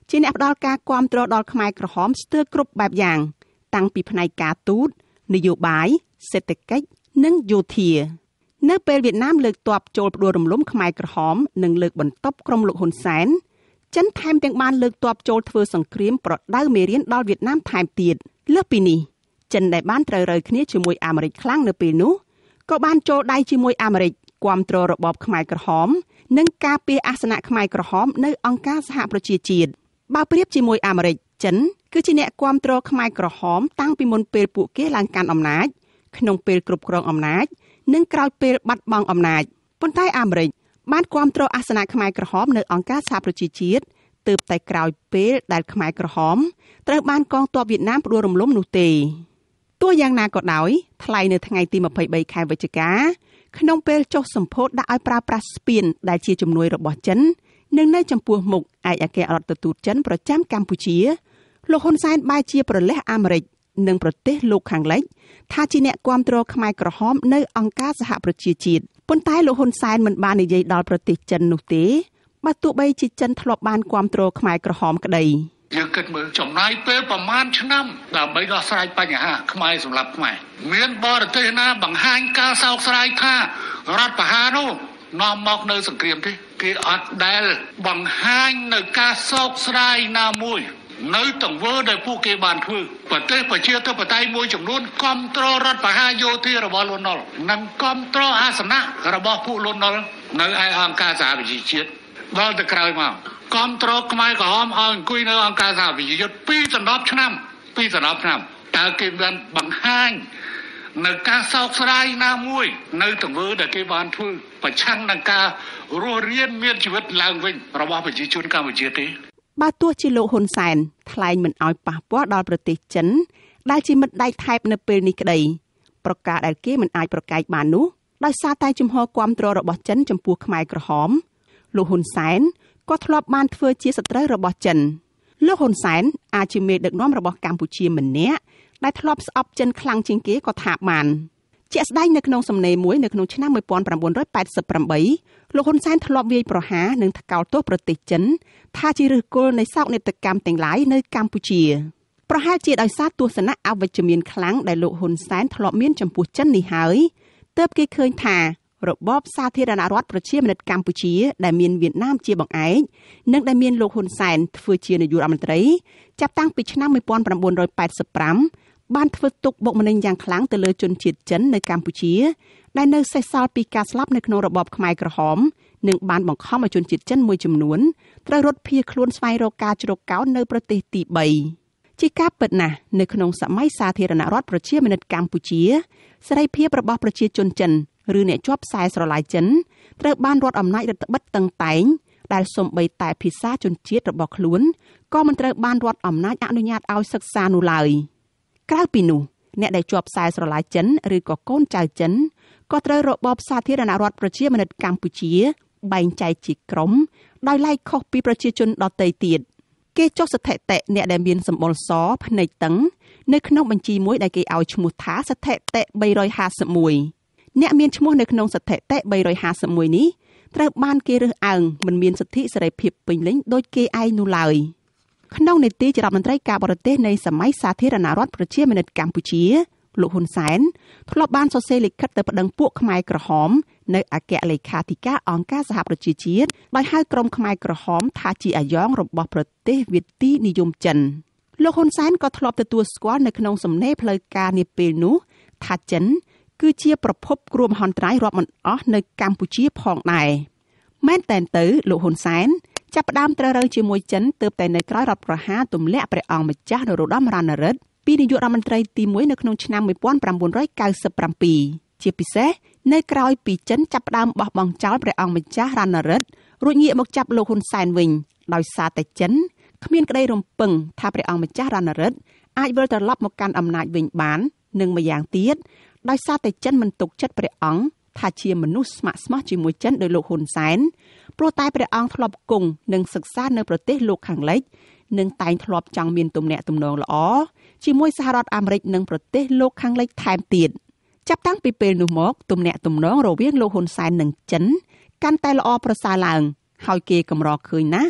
ជាអ្នកផ្ដល់ការគាំទ្រដល់ខ្មែរក្រហមស្ទើរគ្រប់បែបយ៉ាងតាំងពីផ្នែកការទូតនយោបាយសេដ្ឋកិច្ចនិងយោធានៅពេលវៀតណាមលើកទ័ពចូលផ្ដួលរំលំខ្មែរក្រហមនិងលើកបន្ទប់ក្រុមលោកហ៊ុនសែនចិនថែមទាំងបានលើកទ័ពចូលធ្វើសង្គ្រាមប្រដៅមេរៀនដល់វៀតណាមថែមទៀតលើសពីនេះចិនដែលបានត្រូវរើគ្នាជាមួយអាមេរិកខ្លាំងនៅពេលនោះក៏បានចូលដៃជាមួយអាមេរិកគាំទ្ររបបខ្មែរក្រហមនិងការពារអាសនៈខ្មែរក្រហមនៅអង្គការសហប្រជាជាតិបើប្រៀបជាមួយអាមេរិកចិនគឺជាអ្នកគាំទ្រខ្មែរក្រហមតាំងពីមុនពេលពួកគេឡើងកាន់អំណាចក្នុងពេលគ្រប់គ្រងអំណាចនិងក្រោយពេលបាត់បង់អំណាចប៉ុន្តែអាមេរិកបានគាំទ្រអាសនៈខ្មែរក្រហមនៅអង្គការសហប្រជាជាតិទើបតែក្រោយពេលដែលខ្មែរក្រហមត្រូវបានកងទ័ពវៀតណាមផ្ដួលរំលំនោះទេទោះយ៉ាងណាក៏ដោយថ្លែងនៅថ្ងៃទីម្ភៃបីខែវិច្ឆិកាក្នុងពេលចុះសម្ពោធដាក់ឲ្យប្រើប្រាស់ស្ពានដែលជាជំនួយរបស់ចិននិងនៅចំពោះមុខឯកអគ្គរដ្ឋទូតចិនប្រចាំកម្ពុជាលោកហ៊ុនសែនបែរជាប្រលេះអាមេរិកនិងប្រទេសលោកខាងលិចថាជាអ្នកគាំទ្រខ្មែរក្រហមនៅអង្គការសហប្រជាជាតិប៉ុន្តែលោកហ៊ុនសែនមិនបាននិយាយដល់ប្រទេសចិននោះទេបើទោះបីជាចិនធ្លាប់បានគាំទ្រខ្មែរក្រហមក្តីយើងគិតមើលចំណាយពេលប្រមាណឆ្នាំដើម្បីដោះស្រាយបញ្ហាខ្មែរសម្រាប់ខ្មែរមានបរទេសណាបង្ហាញការសោកស្ដាយថារដ្ឋប្រហារនោះនាំមកនៅសង្គ្រាមទេគេអត់ដែលបង្ហាញនៅការសោកស្ដាយណាមួយនៅទង្វើដែលពួកគេបានធ្វើប្រទេសប្រជាធិបតេយ្យមួយចំនួនគ្រប់គ្រងរដ្ឋប្រហារយោធារបស់លន់នល់និងគ្រប់គ្រងអាសនៈរបស់ពួកលន់នល់នៅឯអង្គការសហប្រជាជាតិដល់ទៅក្រោយមកគ្រប់គ្រងខ្មែរក្រហមឲ្យអង្គុយនៅអង្គការសហប្រជាជាតិពីរសន្លប់ឆ្នាំពីរសន្លប់ឆ្នាំតើគេបានបង្ហាញនៅការសោកស្ដាយណាមួយនៅទង្វើដែលគេបានធ្វើប្រឆាំងនឹងការរស់រានមានជីវិតឡើងវិញរបស់ប្រជាជនកម្ពុជាទេបើទោះជាលោកហ៊ុនសែនថ្លែងមិនឲ្យប៉ះពាល់ដល់ប្រទេសចិនដែលជាមិត្តដៃថែបនៅពេលនេះក្តីប្រការដែលគេមិនអាចប្រកែកបាននោះដោយសារតែជំហរគាំទ្ររបស់ចិនចំពោះខ្មែរក្រហមលោកហ៊ុនសែនក៏ធ្លាប់បានធ្វើជាសត្រូវរបស់ចិនលោកហ៊ុនសែនអាចជាមេដឹកនាំរបស់កម្ពុជាម្នាក់ដែលធ្លាប់ស្អប់ចិនខ្លាំងជាងគេក៏ថាបានជាក់ស្ដែងនៅក្នុងសំណេរមួយនៅក្នុងឆ្នាំnineteen eighty-eightលោកហ៊ុនសែនធ្លាប់វាយប្រហារនិងថ្កោលទោសប្រទេសចិនថាជាឫសគល់នៃសោកនាដកម្មទាំងឡាយនៅកម្ពុជាប្រហែលជាដោយសារទស្សនៈអវិជ្ជមានខ្លាំងដែលលោកហ៊ុនសែនធ្លាប់មានចំពោះចិននេះហើយទើបគេឃើញថារបបសាធារណរដ្ឋប្រជាមានិតកម្ពុជាដែលមានវៀតណាមជាបង្អែកនិងដែលមានលោកហ៊ុនសែនធ្វើជានាយករដ្ឋមន្ត្រីចាប់តាំងពីឆ្នាំnineteen eighty-fiveបានធ្វើទុកបុកម្នេញយ៉ាងខ្លាំងទៅលើជនជាតិចិននៅកម្ពុជាដែលនៅសេសសល់ពីការស្លាប់នៅក្នុងរបបខ្មែរក្រហមនិងបានបង្ខំឲ្យជនជាតិចិនមួយចំនួនត្រូវរត់ភៀសខ្លួនស្វែងរកការជ្រកកោននៅប្រទេសទីបីជាការពិតណាស់នៅក្នុងសម័យសាធារណរដ្ឋប្រជាមានិតកម្ពុជាសេរីភាពរបស់ប្រជាជនចិនឬអ្នកជាប់ខ្សែស្រឡាយចិនត្រូវបានរដ្ឋអំណាចរដ្ឋបិទតឹងតែងដែលសូម្បីតែភាសាជនជាតិរបស់ខ្លួនក៏មិនត្រូវបានរដ្ឋអំណាចអនុញ្ញាតឲ្យសិក្សានោះឡើយក្រៅពីនោះអ្នកដែលជាប់ខ្សែស្រឡាយចិនឬក៏កូនចៅចិនក៏ត្រូវរបបសាធារណរដ្ឋប្រជាមានិតកម្ពុជាបែងចែកជាក្រុមដោយឡែកខុសពីប្រជាជនដទៃទៀតគេចុះស្ថិតិអ្នកដែលមានសម្បុរសភ្នែកតឹងនៅក្នុងបញ្ជីមួយដែលគេឲ្យឈ្មោះថាស្ថិតិthree fifty-oneអ្នកមានឈ្មោះនៅក្នុងស្ថិតិthree fifty-oneនេះត្រូវបានគេរើសអើងមិនមានសិទ្ធិសេរីភាពពេញលេញដូចគេឯងនោះឡើយក្នុងនីតិជារដ្ឋមន្ត្រីការបរទេសនៃសម័យសាធារណរដ្ឋប្រជាមានិតកម្ពុជាលោកហ៊ុនសែនធ្លាប់បានសរសេរលិខិតទៅប្តឹងពួកខ្មែរក្រហមនៅអគ្គលេខាធិការអង្គការសហប្រជាជាតិដោយហៅក្រុមខ្មែរក្រហមថាជាអាយ៉ងរបស់ប្រទេសវៀតទីនិយមចិនលោកហ៊ុនសែនក៏ធ្លាប់ទទួលស្គាល់នៅក្នុងសំណេរផ្លូវការនាពេលនោះថាចិនគឺជាប្រភពគ្រោះមហន្តរាយរាប់មិនអស់នៅកម្ពុជាផងដែរមែនតែនទៅលោកហ៊ុនសែនចាប់ផ្ដើមត្រូវរើជាមួយចិនទើបតែនៅក្រោយរដ្ឋប្រហារទម្លាក់ព្រះអង្គម្ចាស់នរោត្តមរណរដ្ឋពីនាយករដ្ឋមន្ត្រីទីoneនៅក្នុងឆ្នាំnineteen ninety-sevenជាពិសេសនៅក្រោយពីចិនចាប់ផ្ដើមបោះបង់ចោលព្រះអង្គម្ចាស់រណរដ្ឋរួចងាកមកចាប់លោកហ៊ុនសែនវិញដោយសារតែចិនគ្មានក្តីរំពឹងថាព្រះអង្គម្ចាស់រណរដ្ឋអាចវិលត្រឡប់មកកាន់អំណាចវិញបាននិងម្យ៉ាងទៀតដោយសារតែចិនមិនទុកចិត្តព្រះអង្គថាជាមនុស្សស្ម័គ្រស្មោះជាមួយចិនដោយលោកហ៊ុនសែនព្រោះតែព្រះអង្គធ្លាប់គង់និងសិក្សានៅប្រទេសលោកខាងលិចនិងតែងធ្លាប់ចង់មានទំនាក់ទំនងល្អជាមួយសហរដ្ឋអាមេរិកនិងប្រទេសលោកខាងលិចថែមទៀតចាប់តាំងពីពេលនោះមកទំនាក់ទំនងរវាងលោកហ៊ុនសែននិងចិនកាន់តែល្អប្រសើរឡើងហើយគេកម្រឃើញណាស់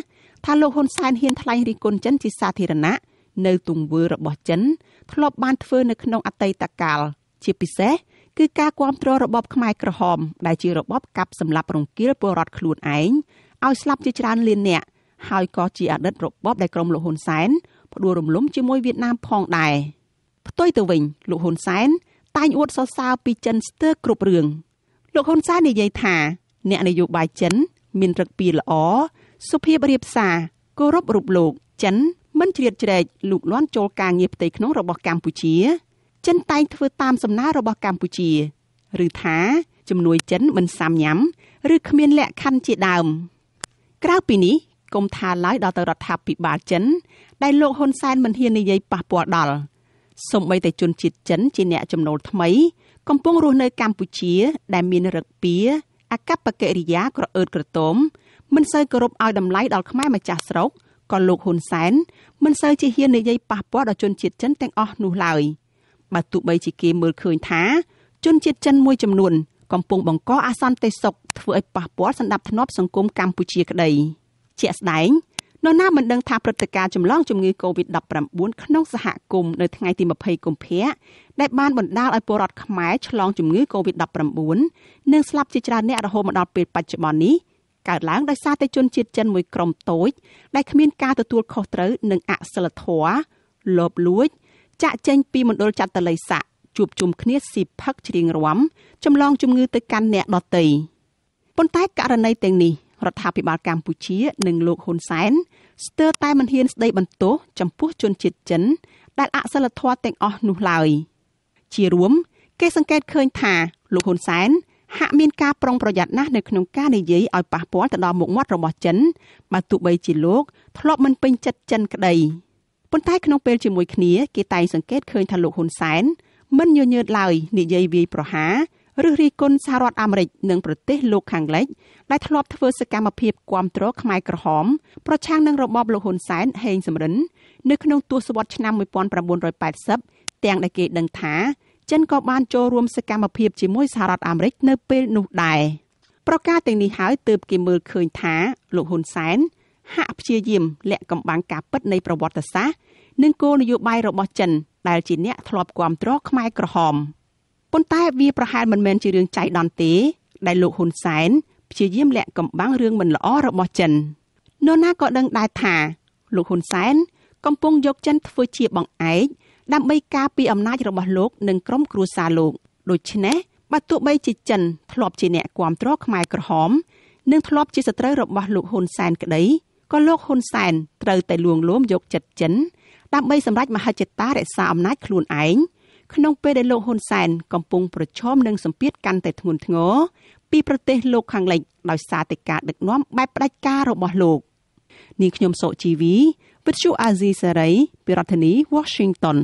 ថាលោកហ៊ុនសែនហ៊ានថ្លែងរិះគន់ចិនជាសាធារណៈនៅទង្វើរបស់ចិនធ្លាប់បានធ្វើនៅក្នុងអតីតកាលជាពិសេសគឺការគាំទ្ររបបខ្មែរក្រហមដែលជារបបកាប់សម្លាប់រង្គាលពលរដ្ឋខ្លួនឯងឲ្យស្លាប់ជាច្រើនលាននាក់ហើយក៏ជាអតីតរបបដែលក្រុមលោកហ៊ុនសែនផ្ដួលរំលំជាមួយវៀតណាមផងដែរផ្ទុយទៅវិញលោកហ៊ុនសែនតែងអួតសរសើរពីចិនស្ទើរគ្រប់រឿងលោកហ៊ុនសែននិយាយថាអ្នកនយោបាយចិនមានឫកពាល្អសុភាពរាបសារគោរពរូបលោកចិនមិនជ្រៀតជ្រែកលូកលាន់ចូលការងារផ្ទៃក្នុងរបស់កម្ពុជាចិនតែងធ្វើតាមសំណើរបស់កម្ពុជាឬថាជំនួយចិនមិនសាមញ៉ាំឬគ្មានលក្ខខណ្ឌជាដើមក្រៅពីនេះគុំថាឡើយដល់ទៅរដ្ឋាភិបាលចិនដែលលោកហ៊ុនសែនមិនហ៊ាននិយាយប៉ះពាល់ដល់សូម្បីតែជនជាតិចិនជាអ្នកចំណូលថ្មីកំពុងរស់នៅកម្ពុជាដែលមានឫកពាអកប្បកិរិយាក្រអឺតក្រទមមិនសូវគោរពឲ្យតម្លៃដល់ខ្មែរម្ចាស់ស្រុកក៏លោកហ៊ុនសែនមិនសូវជាហ៊ាននិយាយប៉ះពាល់ដល់ជនជាតិចិនទាំងអស់នោះឡើយបើទោះបីជាគេមើលឃើញថាជនជាតិចិនមួយចំនួនកំពុងបង្កអសន្តិសុខធ្វើឲ្យប៉ះពាល់សណ្ដាប់ធ្នាប់សង្គមកម្ពុជាក្តីជាក់ស្ដែងនរណាមិនដឹងថាព្រឹត្តិការណ៍ចម្លងជំងឺ កូវីដ ដប់ប្រាំបួន ក្នុងសហគមន៍នៅថ្ងៃទីម្ភៃកុម្ភៈដែលបានបណ្ដាលឲ្យពលរដ្ឋខ្មែរឆ្លងជំងឺ កូវីដ ដប់ប្រាំបួន និងស្លាប់ជាច្រើនអ្នករហូតមកដល់ពេលបច្ចុប្បន្ននេះកើតឡើងដោយសារតែជនជាតិចិនមួយក្រុមតូចដែលគ្មានការទទួលខុសត្រូវនិងអសិលធម៌លបលួចចាក់ចេញពីមណ្ឌលចាត់តល័យស័កជួបជុំគ្នាស៊ីផឹកច្រៀងរាំចម្លងជំងឺទៅកាន់អ្នកដទៃប៉ុន្តែករណីទាំងនេះរដ្ឋាភិបាលកម្ពុជានិងលោកហ៊ុនសែនស្ទើរតែមិនហ៊ានស្ដីបន្ទោសចំពោះជនជាតិចិនដែលអសិលធម៌ទាំងអស់នោះឡើយជារួមគេសង្កេតឃើញថាលោកហ៊ុនសែនហាក់មានការប្រុងប្រយ័ត្នណាស់នៅក្នុងការនិយាយឲ្យប៉ះពាល់ទៅដល់មុខមាត់របស់ចិនបើទោះបីជាលោកធ្លាប់មិនពេញចិត្តចិនក្តីប៉ុន្តែក្នុងពេលជាមួយគ្នាគេតែងសង្កេតឃើញថាលោកហ៊ុនសែនមិនញញើតឡើយនិយាយវាយប្រហារឬរិះគន់សហរដ្ឋអាមេរិកនិងប្រទេសលោកខាងលិចដែលធ្លាប់ធ្វើសកម្មភាពគាំទ្រខ្មែរក្រហមប្រឆាំងនឹងរបបលោកហ៊ុនសែនហេងសំរិននៅក្នុងទសវត្សរ៍ឆ្នាំmột nghìn chín trăm八mươiទាំងដែលគេដឹងថាចិនក៏បានចូលរួមសកម្មភាពជាមួយសហរដ្ឋអាមេរិកនៅពេលនោះដែរប្រការទាំងនេះហើយទើបគេមើលឃើញថាលោកហ៊ុនសែនហាក់ព្យាយាមលាក់កំបាំងការពិតនៃប្រវត្តិសាស្ត្រនិងគោលនយោបាយរបស់ចិនដែលជាអ្នកធ្លាប់គាំទ្រខ្មែរក្រហមប៉ុន្តែវាប្រហែលមិនមែនជារឿងចៃដន្យទេដែលលោកហ៊ុនសែនព្យាយាមលាក់កំបាំងរឿងមិនល្អរបស់ចិននរណាក៏ដឹងដែរថាលោកហ៊ុនសែនកំពុងយកចិនធ្វើជាបង្អែកដើម្បីការពារអំណាចរបស់លោកនិងក្រុមគ្រួសារលោកដូច្នេះបើទោះបីជាចិនធ្លាប់ជាអ្នកគាំទ្រខ្មែរក្រហមនិងធ្លាប់ជាសត្រូវរបស់លោកហ៊ុនសែនក្តីក៏លោកហ៊ុនសែនត្រូវតែលួងលោមយកចិត្តចិនដើម្បីសម្រេចមហិច្ឆតារក្សាអំណាចខ្លួនឯងក្នុងពេលដែលលោកហ៊ុនសែនកំពុងប្រឈមនឹងសម្ពាធកាន់តែធ្ងន់ធ្ងរពីប្រទេសលោកខាងលិចដោយសារតែការដឹកនាំបែបផ្ដាច់ការរបស់លោកនាងខ្ញុំសុជីវីវិទ្យុអាស៊ីសេរីពីរដ្ឋធានី Washington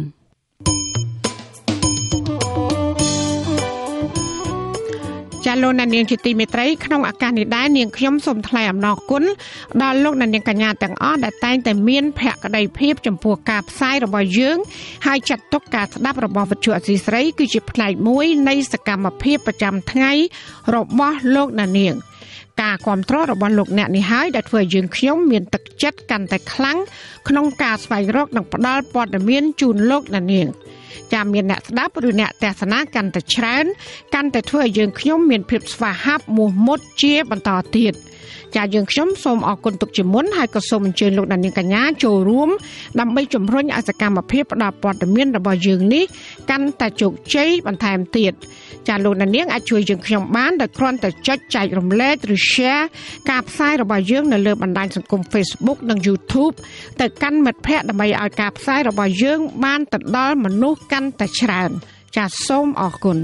ចាលោកនាងជាទីមេត្រីក្នុងឱកាសនេះដែរនាងខ្ញុំសូមថ្លែងអំណរគុណដល់លោកនាងកញ្ញាទាំងអស់ដែលតែងតែមានភក្ដីភាពចំពោះការផ្សាយរបស់យើងហើយចាត់ទុកការស្ដាប់របស់វិទ្យុអស៊ីសេរីគឺជាផ្នែកមួយនៃសកម្មភាពប្រចាំថ្ងៃរបស់លោកនាងការគាំទ្ររបស់លោកអ្នកនេះហើយដែលធ្វើឲ្យយើងខ្ញុំមានទឹកចិត្តកាន់តែខ្លាំងក្នុងការស្វែងរកនិងផ្តល់ព័ត៌មានជូនលោកនាងចាំមានអ្នកស្ដាប់ឬអ្នកទស្សនាកាន់តែច្រើនកាន់តែធ្វើឲ្យយើងខ្ញុំមានភាពស្វាហាប់មោះមុតជាបន្តទៀតចាយើងខ្ញុំសូមអរគុណទុកជាមុនហើយក៏សូមអញ្ជើញលោកនាងកញ្ញាចូលរួមដើម្បីជំរុញឲ្យសកម្មភាពផ្តល់ព័ត៌មានរបស់យើងនេះកាន់តែជោគជ័យបន្ថែមទៀតចាលោកនាងអាចជួយយើងខ្ញុំបានដោយគ្រាន់តែចុចចែករំលែកឬ share ការផ្សាយរបស់យើងនៅលើបណ្ដាញសង្គម Facebook និង YouTube ទៅកាន់មិត្តភ័ក្តិដើម្បីឲ្យការផ្សាយរបស់យើងបានទៅដល់មនុស្សកាន់តែច្រើនចាសូមអរគុណ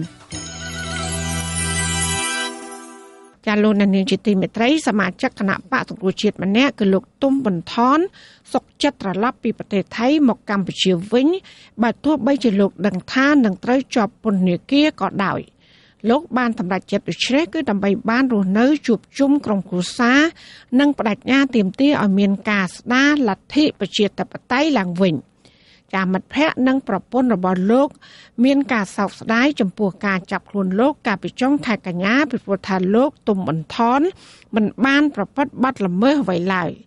ចាលោកនាងជាទីមេត្រីសមាជិកគណៈបកសង្គ្រោះជាតិម្នាក់គឺលោកទុំបន្ថនសុកចិត្តត្រឡប់ពីប្រទេសថៃមកកម្ពុជាវិញបើទោះបីជាលោកដឹងថានឹងត្រូវជាប់ពន្ធនាគារក៏ដោយលោកបានសម្រេចចិត្តដូច្នេះគឺដើម្បីបានរស់នៅជួបជុំក្រុមគ្រួសារនិងបដិញ្ញាទាមទារឲ្យមានការស្ដារលទ្ធិប្រជាធិបតេយ្យឡើងវិញចាមិត្តភ័ក្តិនិងប្រពន្ធរបស់លោកមានការសោកស្ដាយចំពោះការចាប់ខ្លួនលោកកាលពីចុងខែកញ្ញាពីព្រោះថាលោកទុំបន្ថនមិនបានប្រព្រឹត្តបទល្មើសអ្វីឡើយ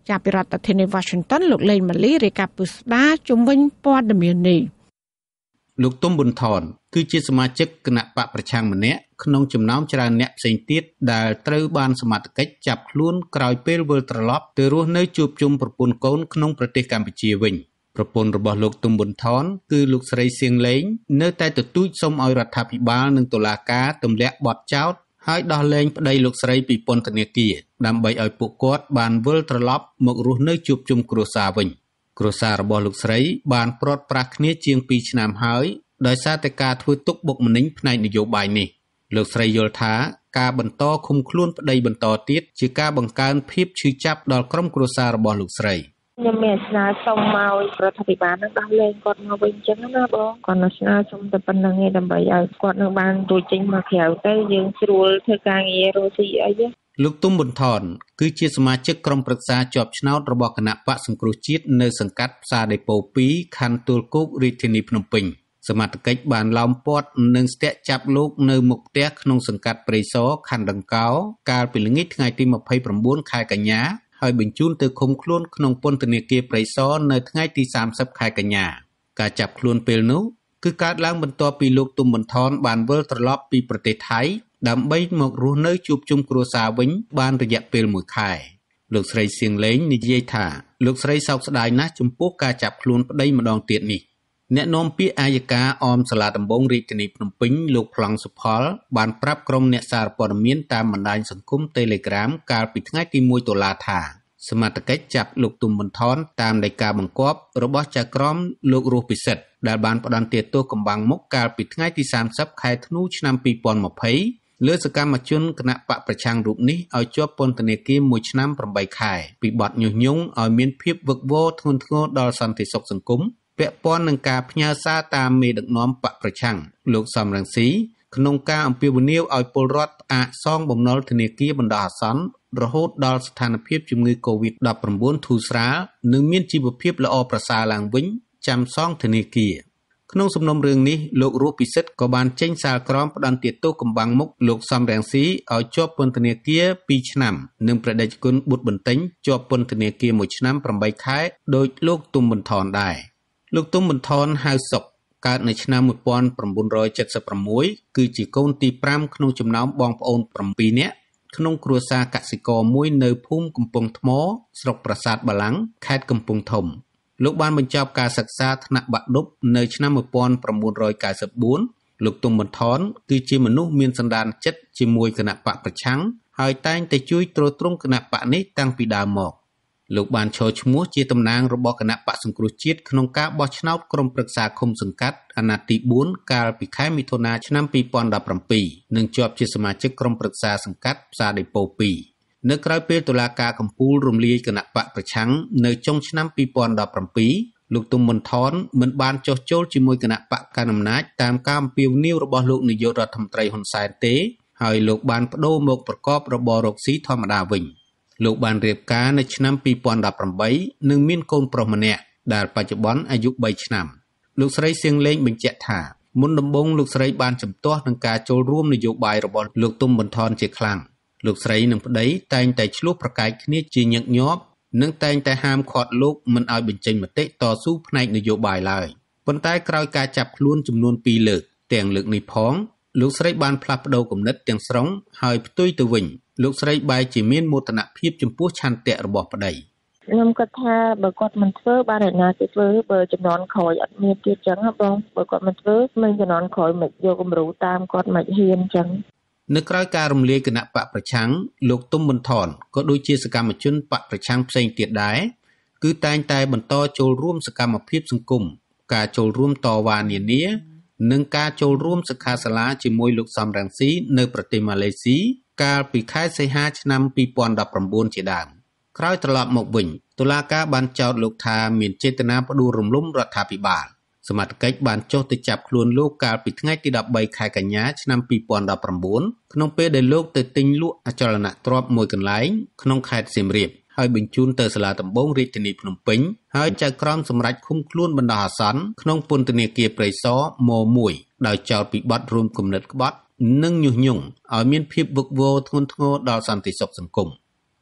ចាប់ពីរដ្ឋធានី Washington លោកលេងម៉ាលីរាយការណ៍ពីស្ដារជំវិញព័ត៌មាននេះលោកទុំប៊ុនថនគឺជាសមាជិកគណៈបកប្រឆាំងម្នាក់ក្នុងចំណោមច្រើនអ្នកផ្សេងទៀតដែលត្រូវបានសមត្ថកិច្ចចាប់ខ្លួនក្រោយពេលវិលត្រឡប់ទៅរស់នៅជួបជុំប្រពន្ធកូនក្នុងប្រទេសកម្ពុជាវិញប្រពន្ធរបស់លោកទុំប៊ុនថនគឺលោកស្រីសៀងលេងនៅតែទទូចសុំឲ្យរដ្ឋាភិបាលនិងតុលាការទម្លាក់បទចោទហើយដោះលែងប្តីលោកស្រីពីពន្ធនាគារដើម្បីឲ្យពួកគាត់បានវិលត្រឡប់មករស់នៅជួបជុំគ្រួសារវិញគ្រួសាររបស់លោកស្រីបានព្រាត់ប្រាសគ្នាជាងពីរឆ្នាំហើយដោយសារតែការធ្វើទុកបុកម្នេញផ្នែកនយោបាយនេះលោកស្រីយល់ថាការបន្តឃុំខ្លួនប្តីបន្តទៀតជាការបង្កើនភាពឈឺចាប់ដល់ក្រុមគ្រួសាររបស់លោកស្រីខ្ញុំមានស្នើសុំមករដ្ឋាភិបាលនឹងដោះលែងគាត់មកវិញអញ្ចឹងណាបងគាត់នៅស្នើសុំតែប៉ុណ្្នឹងឯងដើម្បីឲ្យគាត់នឹងបានរួចចេញមកក្រៅទៅយើងស្រួលធ្វើការងាររស់ស៊ីអីទេលោកទុំប៊ុនថនគឺជាសមាជិកក្រុមប្រឹក្សាជាប់ឆ្នោតរបស់គណៈបកសង្គ្រោះជាតិនៅសង្កាត់ផ្សារដេប៉ូពីរខណ្ឌទួលគោករាជធានីភ្នំពេញសមត្ថកិច្ចបានឡោមព័ទ្ធនិងស្ទាក់ចាប់លោកនៅមុខផ្ទះក្នុងសង្កាត់ព្រៃសរខណ្ឌដង្កោកាលពីល្ងាចថ្ងៃទីម្ភៃប្រាំបួនខែកញ្ញាហើយបញ្ជូនទៅឃុំខ្លួនក្នុងពន្ធនាគារព្រៃសរនៅថ្ងៃទីសាមសិបខែកញ្ញាការចាប់ខ្លួនពេលនោះគឺកើតឡើងបន្ទាប់ពីលោកទុំប៊ុនថនបានវិលត្រឡប់ពីប្រទេសថៃដើម្បីមករស់នៅជួបជុំគ្រួសារវិញបានរយៈពេលមួយខែលោកស្រីសៀងលេងនិយាយថាលោកស្រីសោកស្ដាយណាស់ចំពោះការចាប់ខ្លួនប្តីម្ដងទៀតនេះអ្នកនាំពាក្យអាយកាអមសាលាដំបងរាជធានីភ្នំពេញលោកប្លង់សុផលបានប្រាប់ក្រុមអ្នកសារព័ត៌មានតាមបណ្ដាញសង្គម Telegram កាលពីថ្ងៃទីមួយតុលាថាសមត្ថកិច្ចចាប់លោកទុំប៊ុនថនតាមដីកាបង្គាប់របស់ចៅក្រមលោករស់ពិសិដ្ឋដែលបានផ្ដន្ទាទោសកម្បាំងមុខកាលពីថ្ងៃទីសាមសិបខែធ្នូឆ្នាំពីរពាន់ម្ភៃលើសកម្មជនគណៈបកប្រឆាំងរូបនេះឲ្យជាប់ពន្ធនាគារមួយឆ្នាំប្រាំបីខែពីបទញុះញង់ឲ្យមានភាពវឹកវរធ្ងន់ធ្ងរដល់សន្តិសុខសង្គមពាក់ព័ន្ធនឹងការផ្ញើសារតាមមេដឹកនាំបកប្រឆាំងលោកសំរងស៊ីក្នុងការអំពាវនាវឲ្យពលរដ្ឋផ្អាកសងបំណុលធនាគារបណ្ដោះអាសន្នរហូតដល់ស្ថានភាពជំងឺ កូវីដ ដប់ប្រាំបួន ធូរស្រាលនិងមានជីវភាពល្អប្រសើរឡើងវិញចាំសងធនាគារក្នុងសំណុំរឿងនេះលោករស់ពិសិដ្ឋក៏បានចេញសាលក្រមផ្ដន្ទាទោសកម្បាំងមុខលោកសំរងស៊ីឲ្យជាប់ពន្ធនាគារពីរឆ្នាំនិងព្រះតេជគុណបុត្របន្ទិញជាប់ពន្ធនាគារមួយឆ្នាំប្រាំបីខែដោយលោកទុំប៊ុនថនដែរលោកទុំប៊ុនថនហៅសុកកើតនៅឆ្នាំmột nghìn chín trăm七十sáuគឺជាកូនទីប្រាំក្នុងចំណោមបងប្អូនប្រាំពីរនាក់ក្នុងគ្រួសារកសិករមួយនៅភូមិកំពង់ថ្មស្រុកប្រាសាទបាឡាំងខេត្តកំពង់ធំលោកបានបញ្ចប់ការសិក្សាថ្នាក់បាក់ឌុបនៅឆ្នាំmột nghìn chín trăm chín mươi tưលោកទុំប៊ុនថនគឺជាមនុស្សមានសន្តានចិត្តជាមួយគណៈបកប្រឆាំងហើយតែងតែជួយទ្រទ្រង់គណៈបកនេះតាំងពីដើមមកលោកបានឈរឈ្មោះជាតំណាងរបស់គណៈបកសង្គ្រោះជាតិក្នុងការបោះឆ្នោតក្រុមប្រឹក្សាឃុំសង្កាត់អាណត្តិទីបួនកាលពីខែមិថុនាឆ្នាំពីរពាន់ដប់ប្រាំពីរនិងជាប់ជាសមាជិកក្រុមប្រឹក្សាសង្កាត់ផ្សារដេប៉ូពីរនៅក្រៅពេលតុលាការកំពូលរំលាយគណៈបកប្រឆាំងនៅចុងឆ្នាំពីរពាន់ដប់ប្រាំពីរលោកទុំប៊ុនថនមិនបានចុះចូលជាមួយគណៈបកកណ្ដាលអំណាចតាមការអំពាវនាវរបស់លោកនាយករដ្ឋមន្ត្រីហ៊ុនសែនទេហើយលោកបានបដូរមកប្រកបរបររកស៊ីធម្មតាវិញលោកបានរៀបការនៅឆ្នាំពីរពាន់ដប់ប្រាំបីនិងមានកូនប្រុសម្នាក់ដែលបច្ចុប្បន្នអាយុបីឆ្នាំលោកស្រីសៀងលេងបញ្ជាក់ថាមុនដំបូងលោកស្រីបានជំទាស់នឹងការចូលរួមនយោបាយរបស់លោកទុំប៊ុនថនជាខ្លាំងលោកស្រីនិងប្តីតែងតែឆ្លោះប្រកែកគ្នាជាញឹកញាប់និងតែងតែហាមឃាត់លោកមិនឲ្យបញ្ចេញមតិតស៊ូផ្នែកនយោបាយឡើយប៉ុន្តែក្រោយការចាប់ខ្លួនចំនួនពីរលើកទាំងលើកនេះផងលោកស្រីបានផ្លាស់ប្ដូរគំនិតទាំងស្រុងហើយផ្ទុយទៅវិញលោកស្រីបែរជាមានមោទនភាពចំពោះឆន្ទៈរបស់ប្តីខ្ញុំគិតថាបើគាត់មិនធ្វើបានអ្នកណាគេធ្វើបើចំនួនក្រោយអត់មានទៀតចឹងបងបើគាត់មិនធ្វើមិនចំនួនក្រោយមិនយកគំរូតាមគាត់មិនហ៊ានចឹងនៅក្រៅការរំលាយគណៈបកប្រឆាំងលោកទុំប៊ុនថនក៏ដូចជាសកម្មជនបកប្រឆាំងផ្សេងទៀតដែរគឺតែងតែបន្តចូលរួមសកម្មភាពសង្គមការចូលរួមតវ៉ានានានិងការចូលរួមសិក្ខាសាលាជាមួយលោកសំរងស៊ីនៅប្រទេសម៉ាឡេស៊ីកាលពីខែសីហាឆ្នាំពីរពាន់ដប់ប្រាំបួនជាដើមក្រោយត្រឡប់មកវិញតុលាការបានចោទលោកថាមានចេតនាផ្ដួលរំលំរដ្ឋាភិបាលសមត្ថកិច្ចបានចុះទៅចាប់ខ្លួនលោកកាលពីថ្ងៃទីដប់បីខែកញ្ញាឆ្នាំពីរពាន់ដប់ប្រាំបួនក្នុងពេលដែលលោកទៅទិញលក់អចលនទ្រព្យមួយកន្លែងក្នុងខេត្តសៀមរាបហើយបញ្ជូនទៅសាលាដំបងរាជធានីភ្នំពេញហើយចៅក្រមសម្រេចឃុំខ្លួនបណ្ដោះអាសន្នក្នុងពន្ធនាគារព្រៃសរមមួយដោយចោទពីបទរួមគំនិតក្បត់និងញុះញង់ឲ្យមានភាពវឹកវរធ្ងន់ធ្ងរដល់សន្តិសុខសង្គម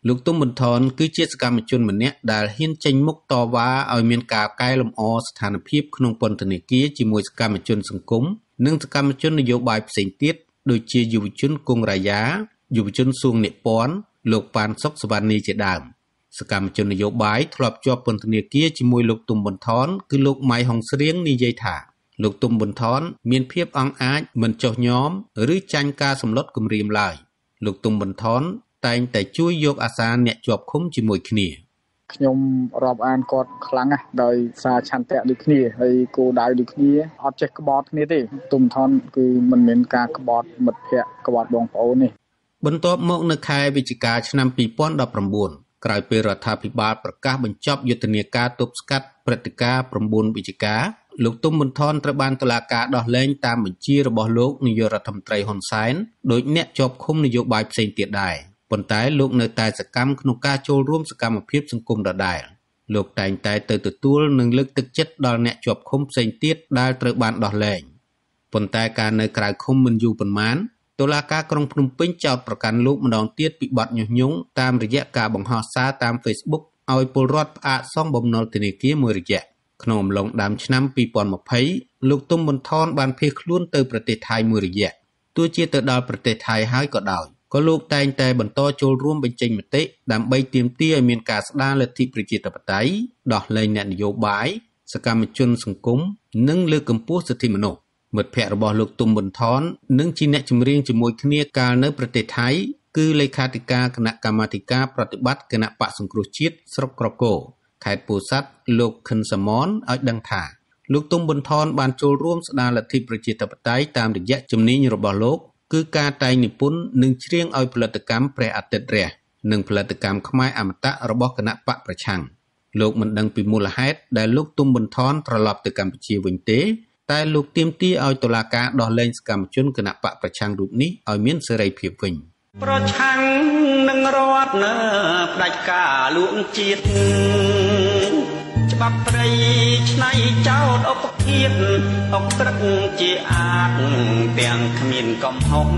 លោកទុំប៊ុនថនគឺជាសកម្មជនម្នាក់ដែលហ៊ានចេញមុខតវ៉ាឲ្យមានការកែលម្អស្ថានភាពក្នុងពន្ធនាគារជាមួយសកម្មជនសង្គមនិងសកម្មជននយោបាយផ្សេងទៀតដូចជាយុវជនគង់រាយាយុវជនសួងនិពន្ធលោកប៉ានសុកសវណ្ណីជាដើមសកម្មជននយោបាយធ្លាប់ជាប់ពន្ធនាគារជាមួយលោកទុំប៊ុនថនគឺលោកម៉ៃហុងស្រៀងនិយាយថាលោកទុំប៊ុនថនមានភាពអង់អាចមិនចុះញ៉មឬចាញ់ការសម្លុតគំរាមឡើយលោកទុំប៊ុនថនតែងតែជួយយកអាសាអ្នកជាប់ឃុំជាមួយគ្នាខ្ញុំរាប់អានគាត់ខ្លាំងណាស់ដោយសារឆន្ទៈដូចគ្នាហើយគោលដៅដូចគ្នាអត់ចេះក្បត់គ្នាទេទុំថនគឺមិនមានការក្បត់មិត្តភ័ក្តិក្បត់បងប្អូននេះបន្ទាប់មកនៅខែវិច្ឆិកាឆ្នាំពីរពាន់ដប់ប្រាំបួនក្រោយពេលរដ្ឋាភិបាលប្រកាសបញ្ចប់យុទ្ធនាការទប់ស្កាត់ព្រឹត្តិការណ៍ប្រាំបួនវិច្ឆិកាលោកទុំប៊ុនថនត្រូវបានតុលាការដោះលែងតាមបញ្ជារបស់លោកនាយករដ្ឋមន្ត្រីហ៊ុនសែនដោយអ្នកជាប់ឃុំនយោបាយផ្សេងទៀតដែរប៉ុន្តែលោកនៅតែសកម្មក្នុងការចូលរួមសកម្មភាពសង្គមដដែលលោកតែងតែទៅទទួលនិងលើកទឹកចិត្តដល់អ្នកជាប់ឃុំផ្សេងទៀតដែលត្រូវបានដោះលែងប៉ុន្តែការនៅក្រៅឃុំមិនយូរប៉ុន្មានតុលាការក្រុងភ្នំពេញចោទប្រកាន់លោកម្ដងទៀតពីបទញុះញង់តាមរយៈការបង្ហោះសារតាម Facebook ឲ្យពលរដ្ឋផ្អាកសងបំណុលធនាគារមួយរយៈក្នុងអំឡុងដើមឆ្នាំពីរពាន់ម្ភៃលោកទុំប៊ុនថនបានភៀសខ្លួនទៅប្រទេសថៃមួយរយៈទោះជាទៅដល់ប្រទេសថៃហើយក៏ដោយក៏លោកតែងតែបន្តចូលរួមបញ្ចេញមតិដើម្បីទាមទារឲ្យមានការស្ដារលទ្ធិប្រជាធិបតេយ្យដោះលែងអ្នកនយោបាយសកម្មជនសង្គមនិងលើកកម្ពស់សិទ្ធិមនុស្សមិត្តភ័ក្តិរបស់លោកទុំប៊ុនថននិងជាអ្នកចម្រៀងជាមួយគ្នាកាលនៅប្រទេសថៃគឺលេខាធិការគណៈកម្មាធិការប្រតិបត្តិគណៈបកសង្គ្រោះជាតិស្រុកក្រគរខេត្តពោធិ៍សាត់លោកខិនសមនឲ្យដឹងថាលោកទុំប៊ុនថនបានចូលរួមស្ដារលទ្ធិប្រជាធិបតេយ្យតាមរយៈជំនាញរបស់លោកគឺការតែងនិពន្ធនិងច្រៀងឲ្យផលិតកម្មព្រះអាទិត្យរះនិងផលិតកម្មខ្មែរអមតៈរបស់គណៈបកប្រឆាំងលោកមិនដឹងពីមូលហេតុដែលលោកទុំប៊ុនថនត្រឡប់ទៅកម្ពុជាវិញទេតែលោកទាមទារឲ្យតុលាការដោះលែងសកម្មជនគណៈបកប្រឆាំងរូបនេះឲ្យមានសេរីភាពវិញប្រឆាំងនឹងរដ្ឋនៅផ្ដាច់ការលួងជាតិច្បាប់ព្រៃឆ្នៃចោតឧបគាតអុកក្រឹកជាអាតទាំងគ្មានកំហុស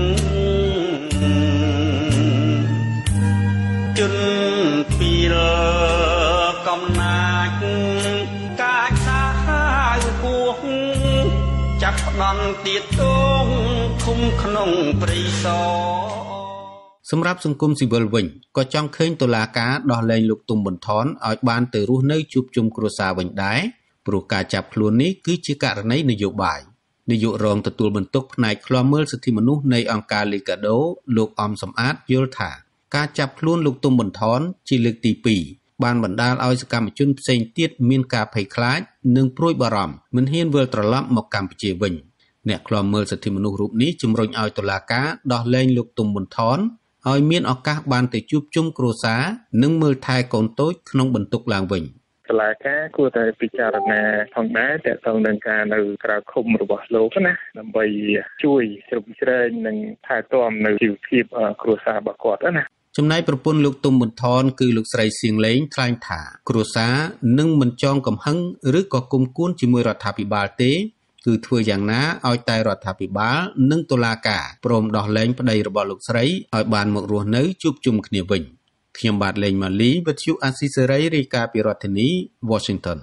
ជន់ពីរកំណាចកាចសាហាវពោះចាប់ផ្ដន់ទៀតទងឃុំក្នុងព្រៃសរសម្រាប់សង្គមស៊ីវិលវិញក៏ចង់ឃើញតុលាការដោះលែងលោកទុំប៊ុនថនឲ្យបានទៅរស់នៅជួបជុំគ្រួសារវិញដែរព្រោះការចាប់ខ្លួននេះគឺជាករណីនយោបាយនាយករងទទួលបន្ទុកផ្នែកឃ្លាំមើលសិទ្ធិមនុស្សនៃអង្គការលីកាដូលោកអំសំអាតយល់ថាការចាប់ខ្លួនលោកទុំប៊ុនថនជាលើកទីពីរបានបណ្ដាលឲ្យសកម្មជនផ្សេងទៀតមានការភ័យខ្លាចនិងព្រួយបារម្ភមិនហ៊ានវិលត្រឡប់មកកម្ពុជាវិញអ្នកឃ្លាំមើលសិទ្ធិមនុស្សរូបនេះជំរុញឲ្យតុលាការដោះលែងលោកទុំប៊ុនថនឲ្យមានឱកាសបានទៅជួបជុំគ្រួសារនិងមើលថែកូនតូចក្នុងបន្ទុកឡើងវិញតុលាការគួរតែពិចារណាផងដែរទាក់ទងនឹងការនៅក្រៅឃុំរបស់លោកណាដើម្បីជួយជ្រោមជ្រែងនិងថែទាំនៅជីវភាពគ្រួសាររបស់គាត់ណាចំណែកប្រពន្ធលោកទុំប៊ុនថនគឺលោកស្រីសៀងលេងថ្លែងថាគ្រួសារនឹងមិនចងកំហឹងឬក៏គុំគួនជាមួយរដ្ឋាភិបាលទេគឺធ្វើយ៉ាងណាឲ្យតែរដ្ឋាភិបាលនិងតុលាការព្រមដោះលែងប្តីរបស់លោកស្រីឲ្យបានមករស់នៅជួបជុំគ្នាវិញខ្ញុំបាទលេងម៉ាលីវិទ្យុអាស៊ីសេរីរាយការណ៍ពីរដ្ឋធានី Washington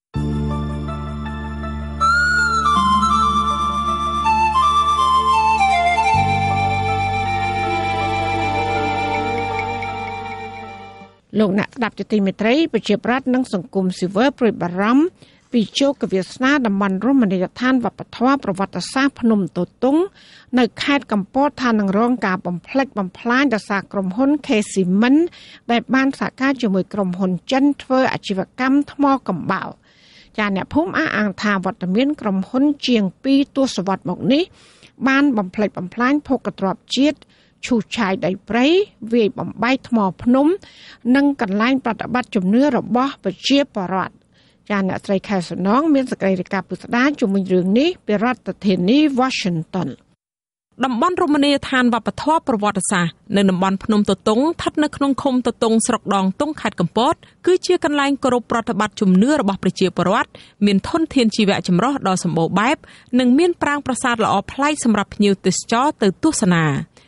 លោកអ្នកស្ដាប់ជាទីមេត្រីប្រជាប្រដ្ឋនិងសង្គមស៊ីវិលព្រួយបារម្ភពីជោគវាសនាតំបន់រមណីយដ្ឋានវប្បធម៌ប្រវត្តិសាស្ត្រភ្នំទទុងនៅខេត្តកំពតថានឹងរងការបំផ្លិចបំផ្លាញដោយសារក្រុមហ៊ុន ខេ ហ្សី អ៊ី ដែលបានសហការជាមួយក្រុមហ៊ុនចិនធ្វើអាជីវកម្មថ្មកំបោរចាអ្នកភូមិអះអាងថាវត្តមានក្រុមហ៊ុនជាងពីរទសវត្សរ៍មកនេះបានបំផ្លិចបំផ្លាញភោគទ្រព្យជាតិឈូសឆាយដីព្រៃវាយបំបែកថ្មភ្នំនិងកន្លែងប្រតិបត្តិជំនឿរបស់ប្រជាពលរដ្ឋចាអ្នកស្រីខែសំណងមានសេចក្តីរាយការណ៍ពិស្ដារជុំវិញរឿងនេះពីរដ្ឋធានី Washington តំបន់រមណីយដ្ឋានវប្បធម៌ប្រវត្តិសាស្ត្រនៅតំបន់ភ្នំទទុងស្ថិតនៅក្នុងឃុំទទុងស្រុកដងតុងខេត្តកំពតគឺជាកន្លែងគោរពប្រតិបត្តិជំនឿរបស់ប្រជាពលរដ្ឋមានធនធានជីវៈចម្រុះដ៏សម្បូរបែបនិងមានប្រាង្គប្រាសាទល្អប្លែកសម្រាប់ភ្ញៀវទេសចរទៅទស្សនា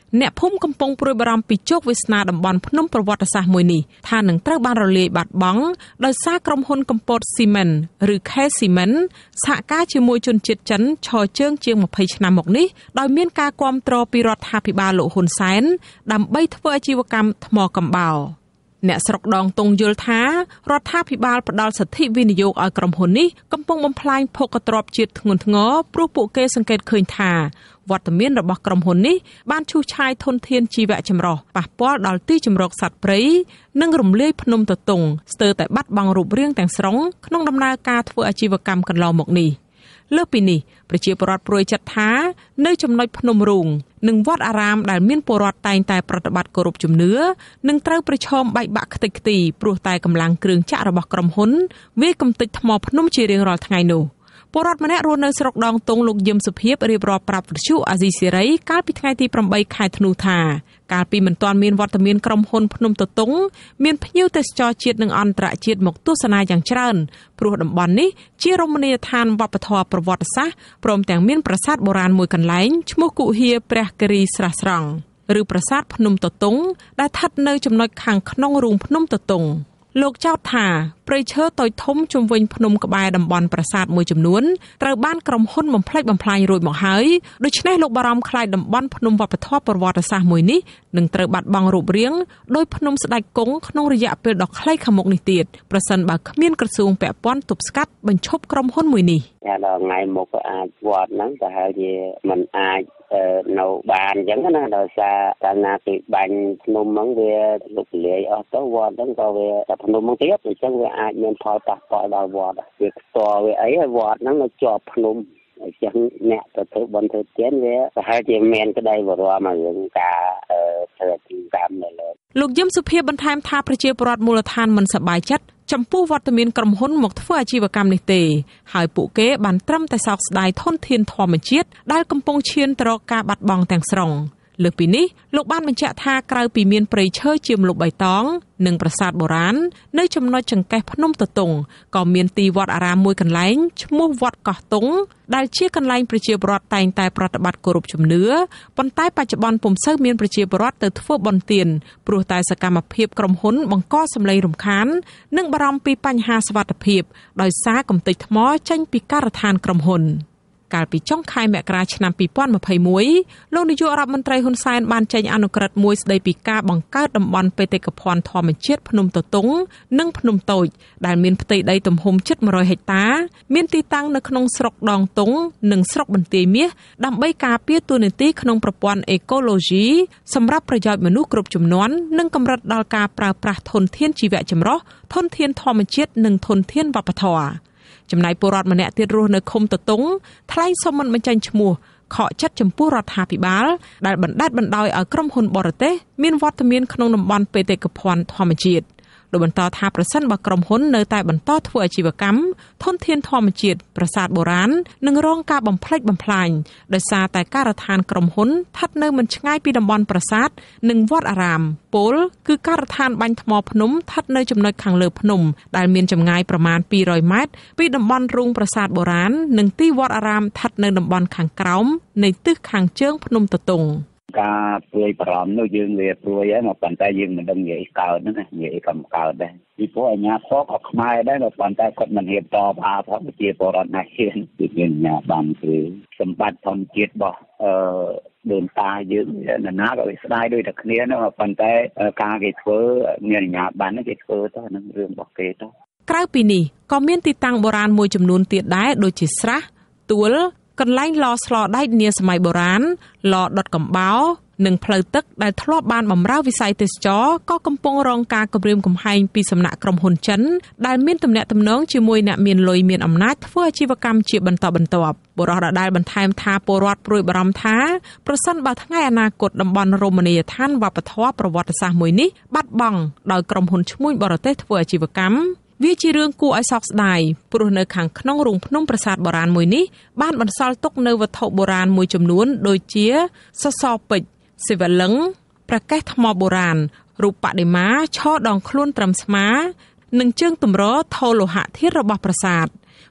អ្នកភូមិកំពុងព្រួយបារម្ភពីជោគវាសនាតំបន់ភ្នំប្រវត្តិសាស្ត្រមួយនេះថានឹងត្រូវបានរលាយបាត់បង់ដោយសារក្រុមហ៊ុនកំពតស៊ីមិនឬ K H M E R សហការជាមួយជនជាតិចិនឈរជើងជាងម្ភៃឆ្នាំមកនេះដោយមានការគាំទ្រពីរដ្ឋាភិបាលលោកហ៊ុនសែនដើម្បីធ្វើអាជីវកម្មថ្មកំបោរអ្នកស្រុកដងតុងយល់ថារដ្ឋាភិបាលផ្ដល់សិទ្ធិវិនិយោគឲ្យក្រុមហ៊ុននេះកំពុងបំផ្លាញភោគទ្រព្យជាតិធ្ងន់ធ្ងរព្រោះពួកគេសង្កេតឃើញថាវត្តមានរបស់ក្រុមហ៊ុននេះបានឈូសឆាយធនធានជីវៈចម្រុះប៉ះពាល់ដល់ទីជម្រកសត្វព្រៃនិងរំលាយភ្នំទទុងស្ទើរតែបាត់បង់រូបរាងទាំងស្រុងក្នុងដំណើរការធ្វើអាជីវកម្មកន្លងមកនេះលើសពីនេះប្រជាពលរដ្ឋព្រួយចិត្តថានៅចំណុចភ្នំរូងនិងវត្តអារាមដែលមានពលរដ្ឋតែងតែប្រតិបត្តិគោរពជំនឿនឹងត្រូវប្រឈមបែកបាក់ខ្ទេចខ្ទីព្រោះតែកម្លាំងគ្រឿងចក្ររបស់ក្រុមហ៊ុនវាយកំទេចថ្មភ្នំជារៀងរាល់ថ្ងៃនោះពលរដ្ឋម្នាក់រស់នៅស្រុកដងតុងលោកយឹមសុភាពរៀបរាប់ប្រាប់វិទ្យុអាស៊ីសេរីកាលពីថ្ងៃទីប្រាំបីខែធ្នូថាកាលពីមិនទាន់មានវត្តមានក្រុមហ៊ុនភ្នំទទុងមានភ្ញៀវទេសចរជាតិនិងអន្តរជាតិមកទស្សនាយ៉ាងច្រើនព្រោះតំបន់នេះជារមណីយដ្ឋានវប្បធម៌ប្រវត្តិសាស្ត្រព្រមទាំងមានប្រាសាទបុរាណមួយកន្លែងឈ្មោះគុហាព្រះគិរីស្រះស្រង់ឬប្រាសាទភ្នំទទុងដែលស្ថិតនៅចំណុចខាងក្នុងរូងភ្នំទទុងលោកចោទថាព្រៃឈើតូចធំជុំវិញភ្នំក្បែរតំបន់ប្រាសាទមួយចំនួនត្រូវបានក្រុមហ៊ុនបំផ្លិចបំផ្លាញរួចមកហើយដូច្នេះលោកបារម្ភខ្លាចតំបន់ភ្នំវប្បធម៌ប្រវត្តិសាស្ត្រមួយនេះនឹងត្រូវបាត់បង់រូបរាងដោយភ្នំស្ដេចគង់ក្នុងរយៈពេលដ៏ខ្លីខាងមុខនេះទៀតប្រសិនបើគ្មានក្រសួងពាក់ព័ន្ធទប់ស្កាត់បញ្ឈប់ក្រុមហ៊ុនមួយនេះដល់ថ្ងៃមុខក៏អាចវត្តហ្នឹងតែហើយជាមិនអាចនៅបានអញ្ចឹងណាដោយសារកាលណាគេបាញ់ភ្នំហ្នឹងវាលុបលាយអស់ទៅវត្តហ្នឹងក៏វាតែភ្នំហ្នឹងទៀតអញ្ចឹងវាអាចមានផលប៉ះពាល់ដល់វត្តវាខ្ទល់វាអីហើយវត្តហ្នឹងនៅជាប់ភ្នំអញ្ចឹងអ្នកទៅធ្វើបន់ធ្វើទានវាប្រហែលជាមានក្តីបារម្ភមករឿងការធ្វើទីកម្មនៅលើលោកយឹមសុភាពបន្ថែមថាប្រជាពលរដ្ឋមូលដ្ឋានមិនសប្បាយចិត្តចំពោះវត្តមានក្រុមហ៊ុនមកធ្វើអាជីវកម្មនេះទេហើយពួកគេបានត្រឹមតែសោកស្ដាយធនធានធម្មជាតិដែលកំពុងឈានទៅរកការបាត់បង់ទាំងស្រុងលើសពីនេះលោកបានបញ្ជាក់ថាក្រៅពីមានព្រៃឈើជាម្លប់បៃតងនិងប្រាសាទបុរាណនៅចំណុចចង្កេះភ្នំទទុងក៏មានទីវត្តអារាមមួយកន្លែងឈ្មោះវត្តកោះតុងដែលជាកន្លែងប្រជាពលរដ្ឋតែងតែប្រតិបត្តិគោរពជំនឿប៉ុន្តែបច្ចុប្បន្នពុំសូវមានប្រជាពលរដ្ឋទៅធ្វើបុណ្យទានព្រោះតែសកម្មភាពក្រុមហ៊ុនបង្កសម្លេងរំខាននិងបារម្ភពីបញ្ហាសុវត្ថិភាពដោយសារកម្ទេចថ្មចេញពីការដ្ឋានក្រុមហ៊ុនកាលពីចុងខែមករាឆ្នាំពីរពាន់ម្ភៃមួយលោកនាយករដ្ឋមន្ត្រីហ៊ុនសែនបានចេញអនុក្រឹត្យមួយស្តីពីការបង្កើតតំបន់បេតិកភណ្ឌធម្មជាតិភ្នំទទុងនិងភ្នំតូចដែលមានផ្ទៃដីទំហំជិតមួយរយហិកតាមានទីតាំងនៅក្នុងស្រុកដងតុងនិងស្រុកបន្ទាយមាសដើម្បីការពារតួនាទីក្នុងប្រព័ន្ធអេកូឡូស៊ីសម្រាប់ប្រយោជន៍មនុស្សគ្រប់ជំនាន់និងកម្រិតដល់ការប្រើប្រាស់ធនធានជីវៈចម្រុះធនធានធម្មជាតិនិងធនធានវប្បធម៌ចំណែកពលរដ្ឋម្នាក់ទៀតរស់នៅឃុំទទុងថ្លែងសុំមិនបញ្ចេញឈ្មោះខកចិត្តចំពោះរដ្ឋាភិបាលដែលបណ្តែតបណ្តោយឲ្យក្រុមហ៊ុនបរទេសមានវត្តមានក្នុងតំបន់បេតិកភណ្ឌធម្មជាតិលោកបន្តថាប្រសិនបើក្រុមហ៊ុននៅតែបន្តធ្វើអាជីវកម្មធនធានធម្មជាតិប្រាសាទបុរាណនឹងរងការបំផ្លិចបំផ្លាញដោយសារតែការដ្ឋានក្រុមហ៊ុនស្ថិតនៅមិនឆ្ងាយពីតំបន់ប្រាសាទនិងវត្តអារាមពលគឺការដ្ឋានបាញ់ថ្មភ្នំស្ថិតនៅចំណុចខាងលើភ្នំដែលមានចម្ងាយប្រមាណពីររយម៉ែត្រពីតំបន់រូងប្រាសាទបុរាណនិងទីវត្តអារាមស្ថិតនៅតំបន់ខាងក្រោមនៃទិសខាងជើងភ្នំទទុងការព្រួយបារម្ភនោះយើងវាព្រួយហើយមកប៉ុន្តែយើងមិនដឹងនិយាយកើតហ្នឹងនិយាយកំកើតដែរពីព្រោះអាជ្ញាធរក៏ខ្មែរដែរក៏ប៉ុន្តែគាត់មិនហ៊ានតបអាផងជាបរិបទណាហ៊ានគឺមានអាជ្ញាបានគឺសម្បត្តិធម្មជាតិរបស់អឺដូនតាយើងណានាក៏វាស្ដាយដូចតែគ្នាហ្នឹងប៉ុន្តែការគេធ្វើមានអាជ្ញាប័ណ្ណគេធ្វើទៅនឹងរឿងរបស់គេទៅក្រៅពីនេះក៏មានទីតាំងបុរាណមួយចំនួនទៀតដែរដូចជាស្រះទួលកន្លែងឡស្លដែកនាសម័យបុរាណឡដុតកំបោរនិងផ្លូវទឹកដែលធ្លាប់បានបម្រើវិស័យទេសចរក៏កំពុងរងការគំរាមកំហែងពីសំណាក់ក្រុមហ៊ុនចិនដែលមានទំនាក់ទំនងជាមួយអ្នកមានលុយមានអំណាចធ្វើអាជីវកម្មជាបន្តបន្ទាប់បុរសដដែលបន្ថែមថាពលរដ្ឋព្រួយបារម្ភថាប្រសិនបើថ្ងៃអនាគតតំបន់រមណីយដ្ឋានវប្បធម៌ប្រវត្តិសាស្ត្រមួយនេះបាត់បង់ដោយក្រុមហ៊ុនឈ្មួញបរទេសធ្វើអាជីវកម្មវាជារឿងគួរឲ្យសោកស្ដាយព្រោះនៅខាងក្នុងរូងភ្នំប្រាសាទបុរាណមួយនេះបានបន្សល់ទុកនៅវត្ថុបុរាណមួយចំនួនដូចជាសសរពេជ្រសិវលិង្គប្រកេះថ្មបុរាណរូបបដិមាឈរដងខ្លួនត្រឹមស្មានិងជើងទម្រថូលោហៈធាតុរបស់ប្រាសាទ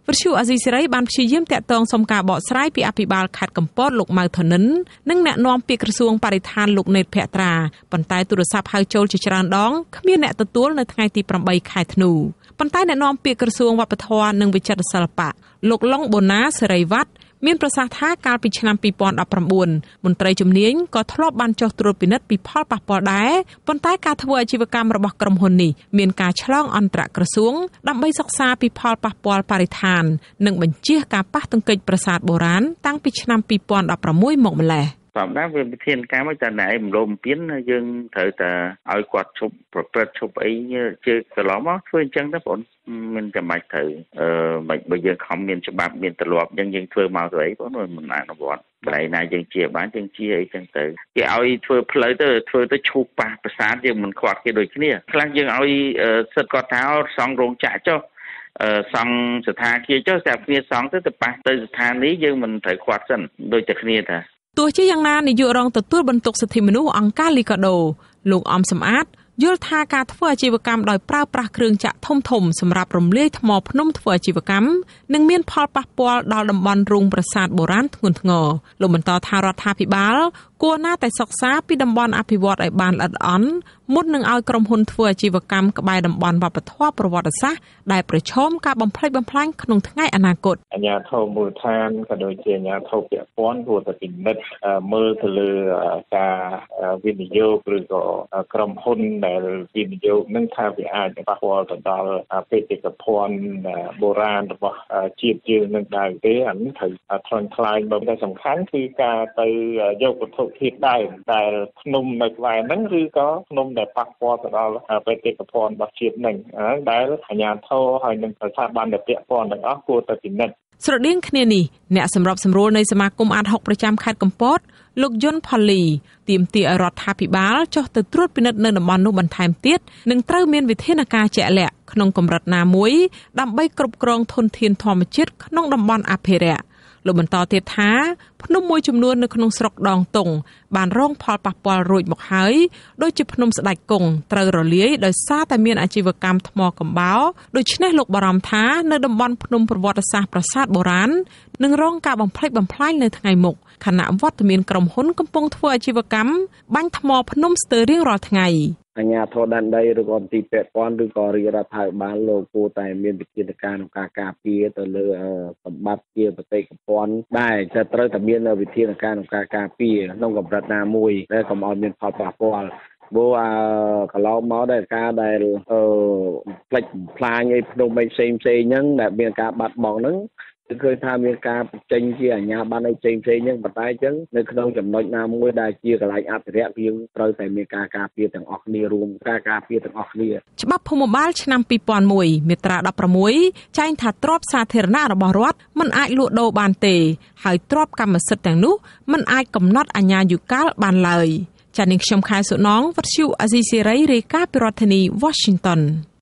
វិទ្យុអាស៊ីសេរីបានព្យាយាមតាក់ទងសុំការបកស្រាយពីអភិបាលខេត្តកំពតលោកម៉ៅធនិននិងអ្នកនាំពាក្យក្រសួងបរិស្ថានលោកណេតភក្ត្រាប៉ុន្តែទូរស័ព្ទហៅចូលជាច្រើនដងគ្មានអ្នកទទួលនៅថ្ងៃទីប្រាំបីខែធ្នូប៉ុន្តែអ្នកនាំពាក្យក្រសួងវប្បធម៌និងវិចិត្រសិល្បៈលោកឡុងបូណាសេរីវ៉ាត់មានប្រសាសន៍ថាកាលពីឆ្នាំពីរពាន់ដប់ប្រាំបួនមន្ត្រីជំនាញក៏ធ្លាប់បានចុះត្រួតពិនិត្យពីផលប៉ះពាល់ដែរប៉ុន្តែការធ្វើអាជីវកម្មរបស់ក្រុមហ៊ុននេះមានការឆ្លងអន្តរក្រសួងដើម្បីសិក្សាពីផលប៉ះពាល់បរិស្ថាននិងបញ្ជាការប៉ះទង្គិចប្រាសាទបុរាណតាំងពីឆ្នាំពីរពាន់ដប់ប្រាំមួយមកម្ល៉េះតាមដែរវាវិធានការមកតែណែរំលោភបំពានយើងត្រូវតែឲ្យគាត់ឈប់ប្រព្រឹត្តឈប់អីជើកន្លងមកធ្វើអញ្ចឹងទៅបងមិនចាំបាច់ត្រូវអឺមិនបើយើងខំមានច្បាប់មានទម្លាប់អញ្ចឹងយើងធ្វើមកទៅអីបងមិនអនុវត្តតែណាយើងជាបានយើងជាអីចឹងទៅគេឲ្យធ្វើផ្លូវទៅធ្វើទៅឈូសប៉ះប្រាសាទយើងមិនខ្វាត់គេដូចគ្នាខ្លះយើងឲ្យសិទ្ធគាត់ថាសង់រោងចក្រចុះអឺសង់ស្ថានភាពចុះតែគ្នាសង់ទៅទៅប៉ះទៅស្ថានីយ៍យើងមិនត្រូវខ្វាត់សិនដូចតែគ្នាថាទោះជាយ៉ាងណានាយករងទទួលបន្ទុកសិទ្ធិមនុស្សអង្គការលីកាដូលោកអំសំអាតយល់ថាការធ្វើអាជីវកម្មដោយប្រើប្រាស់គ្រឿងចាក់ធំធំសម្រាប់រំលាយថ្មភ្នំធ្វើអាជីវកម្មនឹងមានផលប៉ះពាល់ដល់តំបន់រូងប្រាសាទបុរាណធ្ងន់ធ្ងរលោកបន្តថារដ្ឋាភិបាលគួរណាតែសិក្សាពីតំបន់អភិវឌ្ឍឲ្យបានល្អិតល្អន់មុននឹងឲ្យក្រុមហ៊ុនធ្វើអាជីវកម្មក្បែរតំបន់វប្បធម៌ប្រវត្តិសាស្ត្រដែលប្រឈមការបំផ្លិចបំផ្លាញក្នុងថ្ងៃអនាគតអាជ្ញាធរមូលដ្ឋានក៏ដូចជាអាជ្ញាធរពាក់ព័ន្ធគួរតែពិនិត្យមើលទៅលើការវិនិយោគឬក៏ក្រុមហ៊ុនដែលវិនិយោគនឹងថាវាអាចប៉ះពាល់ទៅដល់បេតិកភណ្ឌបុរាណរបស់ជាតិយើងនឹងដែរទេអានេះត្រូវថ្លៃថ្លៃបើតែសំខាន់គឺការទៅយកវត្ថុធាតុដើមដែលភ្នំនៅក្បែរហ្នឹងឬក៏ភ្នំដែលប៉ះពាល់ទៅដល់បេតិកភណ្ឌរបស់ជាតិហ្នឹងដែលអាជ្ញាធរហើយនឹងស្ថាប័នដែលពាក់ព័ន្ធទាំងអស់គួរតែពិនិត្យស្រដៀងគ្នានេះអ្នកសម្របសម្រួលនៃសមាគមអាតហុកប្រចាំខេត្តកំពតលោកយុនផលីទាមទារឲ្យរដ្ឋាភិបាលចុះទៅត្រួតពិនិត្យនៅតំបន់នោះបន្ថែមទៀតនិងត្រូវមានវិធានការជាក់លាក់ក្នុងកម្រិតណាមួយដើម្បីគ្រប់គ្រងធនធានធម្មជាតិក្នុងតំបន់អភិរក្សលោកបន្តទៀតថាភ្នំមួយចំនួននៅក្នុងស្រុកដងតុងបានរងផលប៉ះពាល់រួចមកហើយដូចជាភ្នំស្ដេចគង់ត្រូវរលាយដោយសារតែមានអាជីវកម្មថ្មកំបោរដូច្នេះលោកបារម្ភថានៅតំបន់ភ្នំប្រវត្តិសាស្ត្រប្រាសាទបុរាណនឹងរងការបំផ្លិចបំផ្លាញនៅថ្ងៃមុខខណៈវត្តមានក្រុមហ៊ុនកំពុងធ្វើអាជីវកម្មបាញ់ថ្មភ្នំស្ទើររៀងរាល់ថ្ងៃអាជ្ញាធរដែនដីឬក៏ទីពាក់ព័ន្ធឬក៏រាជរដ្ឋាភិបាលលោកគួរតែមានវិធានការក្នុងការការពារទៅលើសម្បត្តិជាបេតិកភណ្ឌដែរតែត្រូវតែមានវិធានការក្នុងការការពារក្នុងកម្រិតណាមួយដែលកុំឲ្យមានផលប៉ះពាល់ព្រោះអាកន្លងមកដែលការដែលអឺផ្លិចផ្លាញអីភ្នំអីផ្សេងផ្សេងហ្នឹងដែលមានការបាត់បង់ហ្នឹងគឺឃើញថាមានការបញ្ចេញជាអាជ្ញាប័ណ្ណអីផ្សេងផ្សេងហ្នឹងប៉ុន្តែអញ្ចឹងនៅក្នុងចំណុចណាមួយដែលជាកន្លែងអភិរក្សយើងត្រូវតែមានការការពារទាំងអស់គ្នារួមការការពារទាំងអស់គ្នាច្បាប់ភូមិបាលឆ្នាំពីរពាន់មួយមាត្រាដប់ប្រាំមួយចែងថាទ្រព្យសាធារណៈរបស់រដ្ឋមិនអាចលក់ដូរបានទេហើយទ្រព្យកម្មសិទ្ធិទាំងនោះមិនអាចកំណត់អាជ្ញាយុកាលបានឡើយចា៎នាងខ្ញុំខែសុណងវត្តឈូអាស៊ីសេរីរាយការណ៍ពីរដ្ឋធានី Washington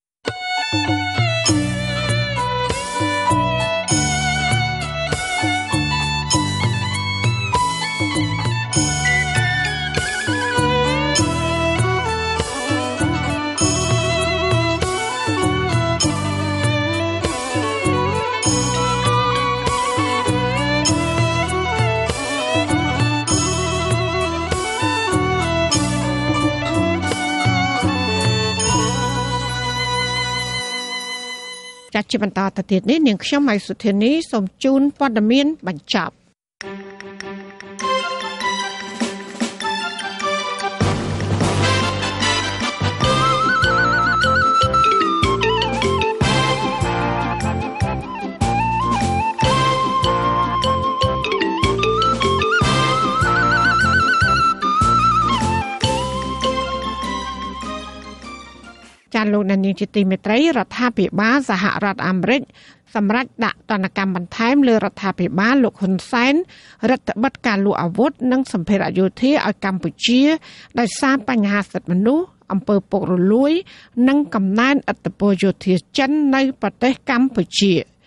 ចាត់ជាបន្តទៅទៀតនេះនាងខ្ញុំម៉ៃសុធានីសូមជូនព័ត៌មានបញ្ចប់ចាលោកនាយកជាទីមេត្រីរដ្ឋាភិបាលសហរដ្ឋអាមេរិកសម្រាប់ដាក់ទណ្ឌកម្មបន្ថែមលើរដ្ឋាភិបាលលោកហ៊ុនសែនរដ្ឋបិទការលក់អាវុធនិងសម្ភារៈយោធាឲ្យកម្ពុជាដោយសារបញ្ហាសិទ្ធិមនុស្សអំពើពុករលួយនិងកំណែនឥទ្ធិពលយោធាចិននៅប្រទេសកម្ពុជា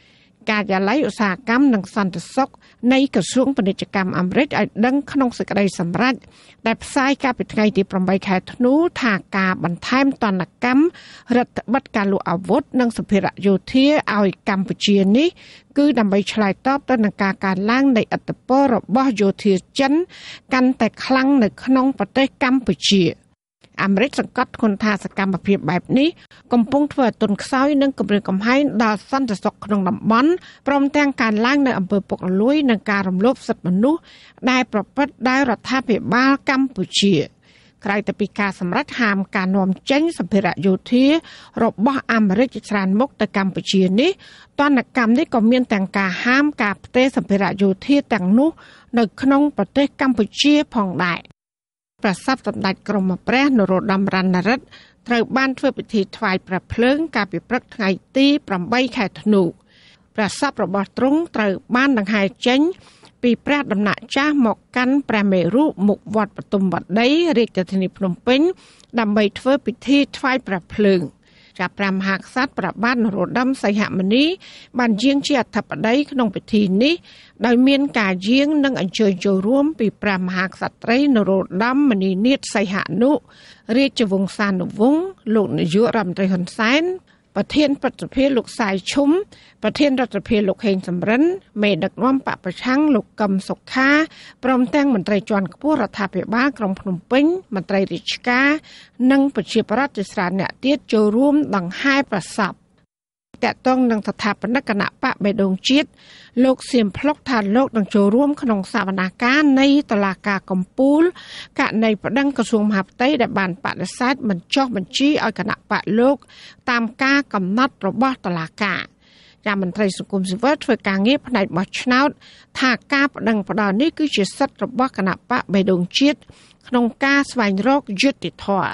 ការិយាល័យឧស្សាហកម្មនិងសន្តិសុខនៃក្រសួងពាណិជ្ជកម្មអាមេរិកឲ្យដឹងក្នុងសេចក្តីសម្រេចដែលផ្សាយកាលពីថ្ងៃទីប្រាំបីខែធ្នូថាការបន្ថែមទណ្ឌកម្មរដ្ឋបិទការលក់អាវុធនិងសម្ភារៈយោធាឲ្យកម្ពុជានេះគឺដើម្បីឆ្លើយតបទៅនឹងការកើនឡើងនៃឥទ្ធិពលរបស់យោធាចិនកាន់តែខ្លាំងនៅក្នុងប្រទេសកម្ពុជាអាមេរិកសង្កត់ធ្ងន់ថាសកម្មភាពបែបនេះកំពុងធ្វើឲ្យទន់ខ្សោយនិងគំរាមកំហែងដល់សន្តិសុខក្នុងតំបន់ព្រមទាំងការឡើងនៅអំពើពុករលួយនិងការរំលោភសិទ្ធិមនុស្សដែលប្រព្រឹត្តដោយរដ្ឋាភិបាលកម្ពុជាក្រៅពីការសម្រេចហាមការនាំចេញសម្ភារៈយោធារបស់អាមេរិកជាច្រើនមុខទៅកម្ពុជានេះទណ្ឌកម្មនេះក៏មានទាំងការហាមការផ្ទេរសម្ភារៈយោធាទាំងនោះនៅក្នុងប្រទេសកម្ពុជាផងដែរប្រសាទសម្ដេចក្រមព្រះនរោត្តមរណរដ្ឋត្រូវបានធ្វើពិធីថ្វាយព្រះភ្លើងកាលពីព្រឹកថ្ងៃទីប្រាំបីខែធ្នូព្រះសពរបស់ទ្រង់ត្រូវបានដង្ហែចេញពីព្រះដំណាក់ចាស់មកកាន់ព្រះមេរុមុខវត្តបទុមវត្តីរាជធានីភ្នំពេញដើម្បីធ្វើពិធីថ្វាយព្រះភ្លើងចាប់ព្រះមហាក្សត្រព្រះបាទនរោត្តមសីហមុនីបានយាងជាអធិបតីក្នុងពិធីនេះដោយមានការយាងនិងអញ្ជើញចូលរួមពីព្រះមហាក្សត្រីនរោត្តមមុនីនាថសីហនុរាជវង្សានុវង្សលោកនាយករដ្ឋមន្ត្រីហ៊ុនសែនប្រធានព្រឹទ្ធសភាលោកសាយឈុំប្រធានរដ្ឋសភាលោកហេងសំរិនមេដឹកនាំបកប្រឆាំងលោកកឹមសុខាព្រមទាំងមន្ត្រីជាន់ខ្ពស់រដ្ឋាភិបាលក្រុងភ្នំពេញមន្ត្រីរាជការនិងប្រជាប្រដ្ឋជាច្រើនអ្នកទៀតចូលរួមដង្ហែប្រសពតកតងនឹងស្ថាបនិកគណៈបកបេដងជាតិលោកសៀមភ្លុកថាលោកនឹងចូលរួមក្នុងសវនកម្មនៃតុលាការកំពូលករណីប្តឹងក្រសួងមហាផ្ទៃដែលបានបដិសេធមិនចុះបញ្ជីឲ្យគណៈបកលោកតាមការកំណត់របស់តុលាការរដ្ឋមន្ត្រីសង្គមស៊ីវិលធ្វើការងារផ្នែកបោះឆ្នោតថាការប្តឹងផ្តល់នេះគឺជាសិទ្ធិរបស់គណៈបកបេដងជាតិក្នុងការស្វែងរកយុត្តិធម៌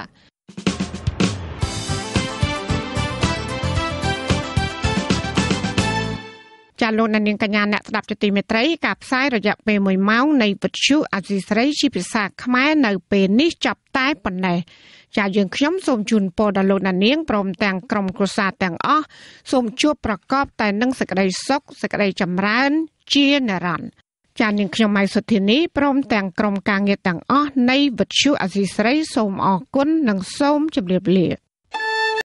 ចាលោកនាងកញ្ញាអ្នកស្ដាប់ជាទីមេត្រីការផ្សាយរយៈពេលមួយម៉ោងនៃវិទ្យុអាស៊ីសេរីជាភាសាខ្មែរនៅពេលនេះចាប់តែប៉ុណ្ណេះចាយើងខ្ញុំសូមជូនពរដល់លោកនាងព្រមទាំងក្រុមគ្រួសារទាំងអស់សូមជួបប្រកបតែនឹងសេចក្តីសុខសេចក្តីចម្រើនជានិរន្តរ៍ចានាងខ្ញុំម៉ៃសុធានីព្រមទាំងក្រុមការងារទាំងអស់នៃវិទ្យុអាស៊ីសេរីសូមអរគុណនិងសូមជម្រាបលា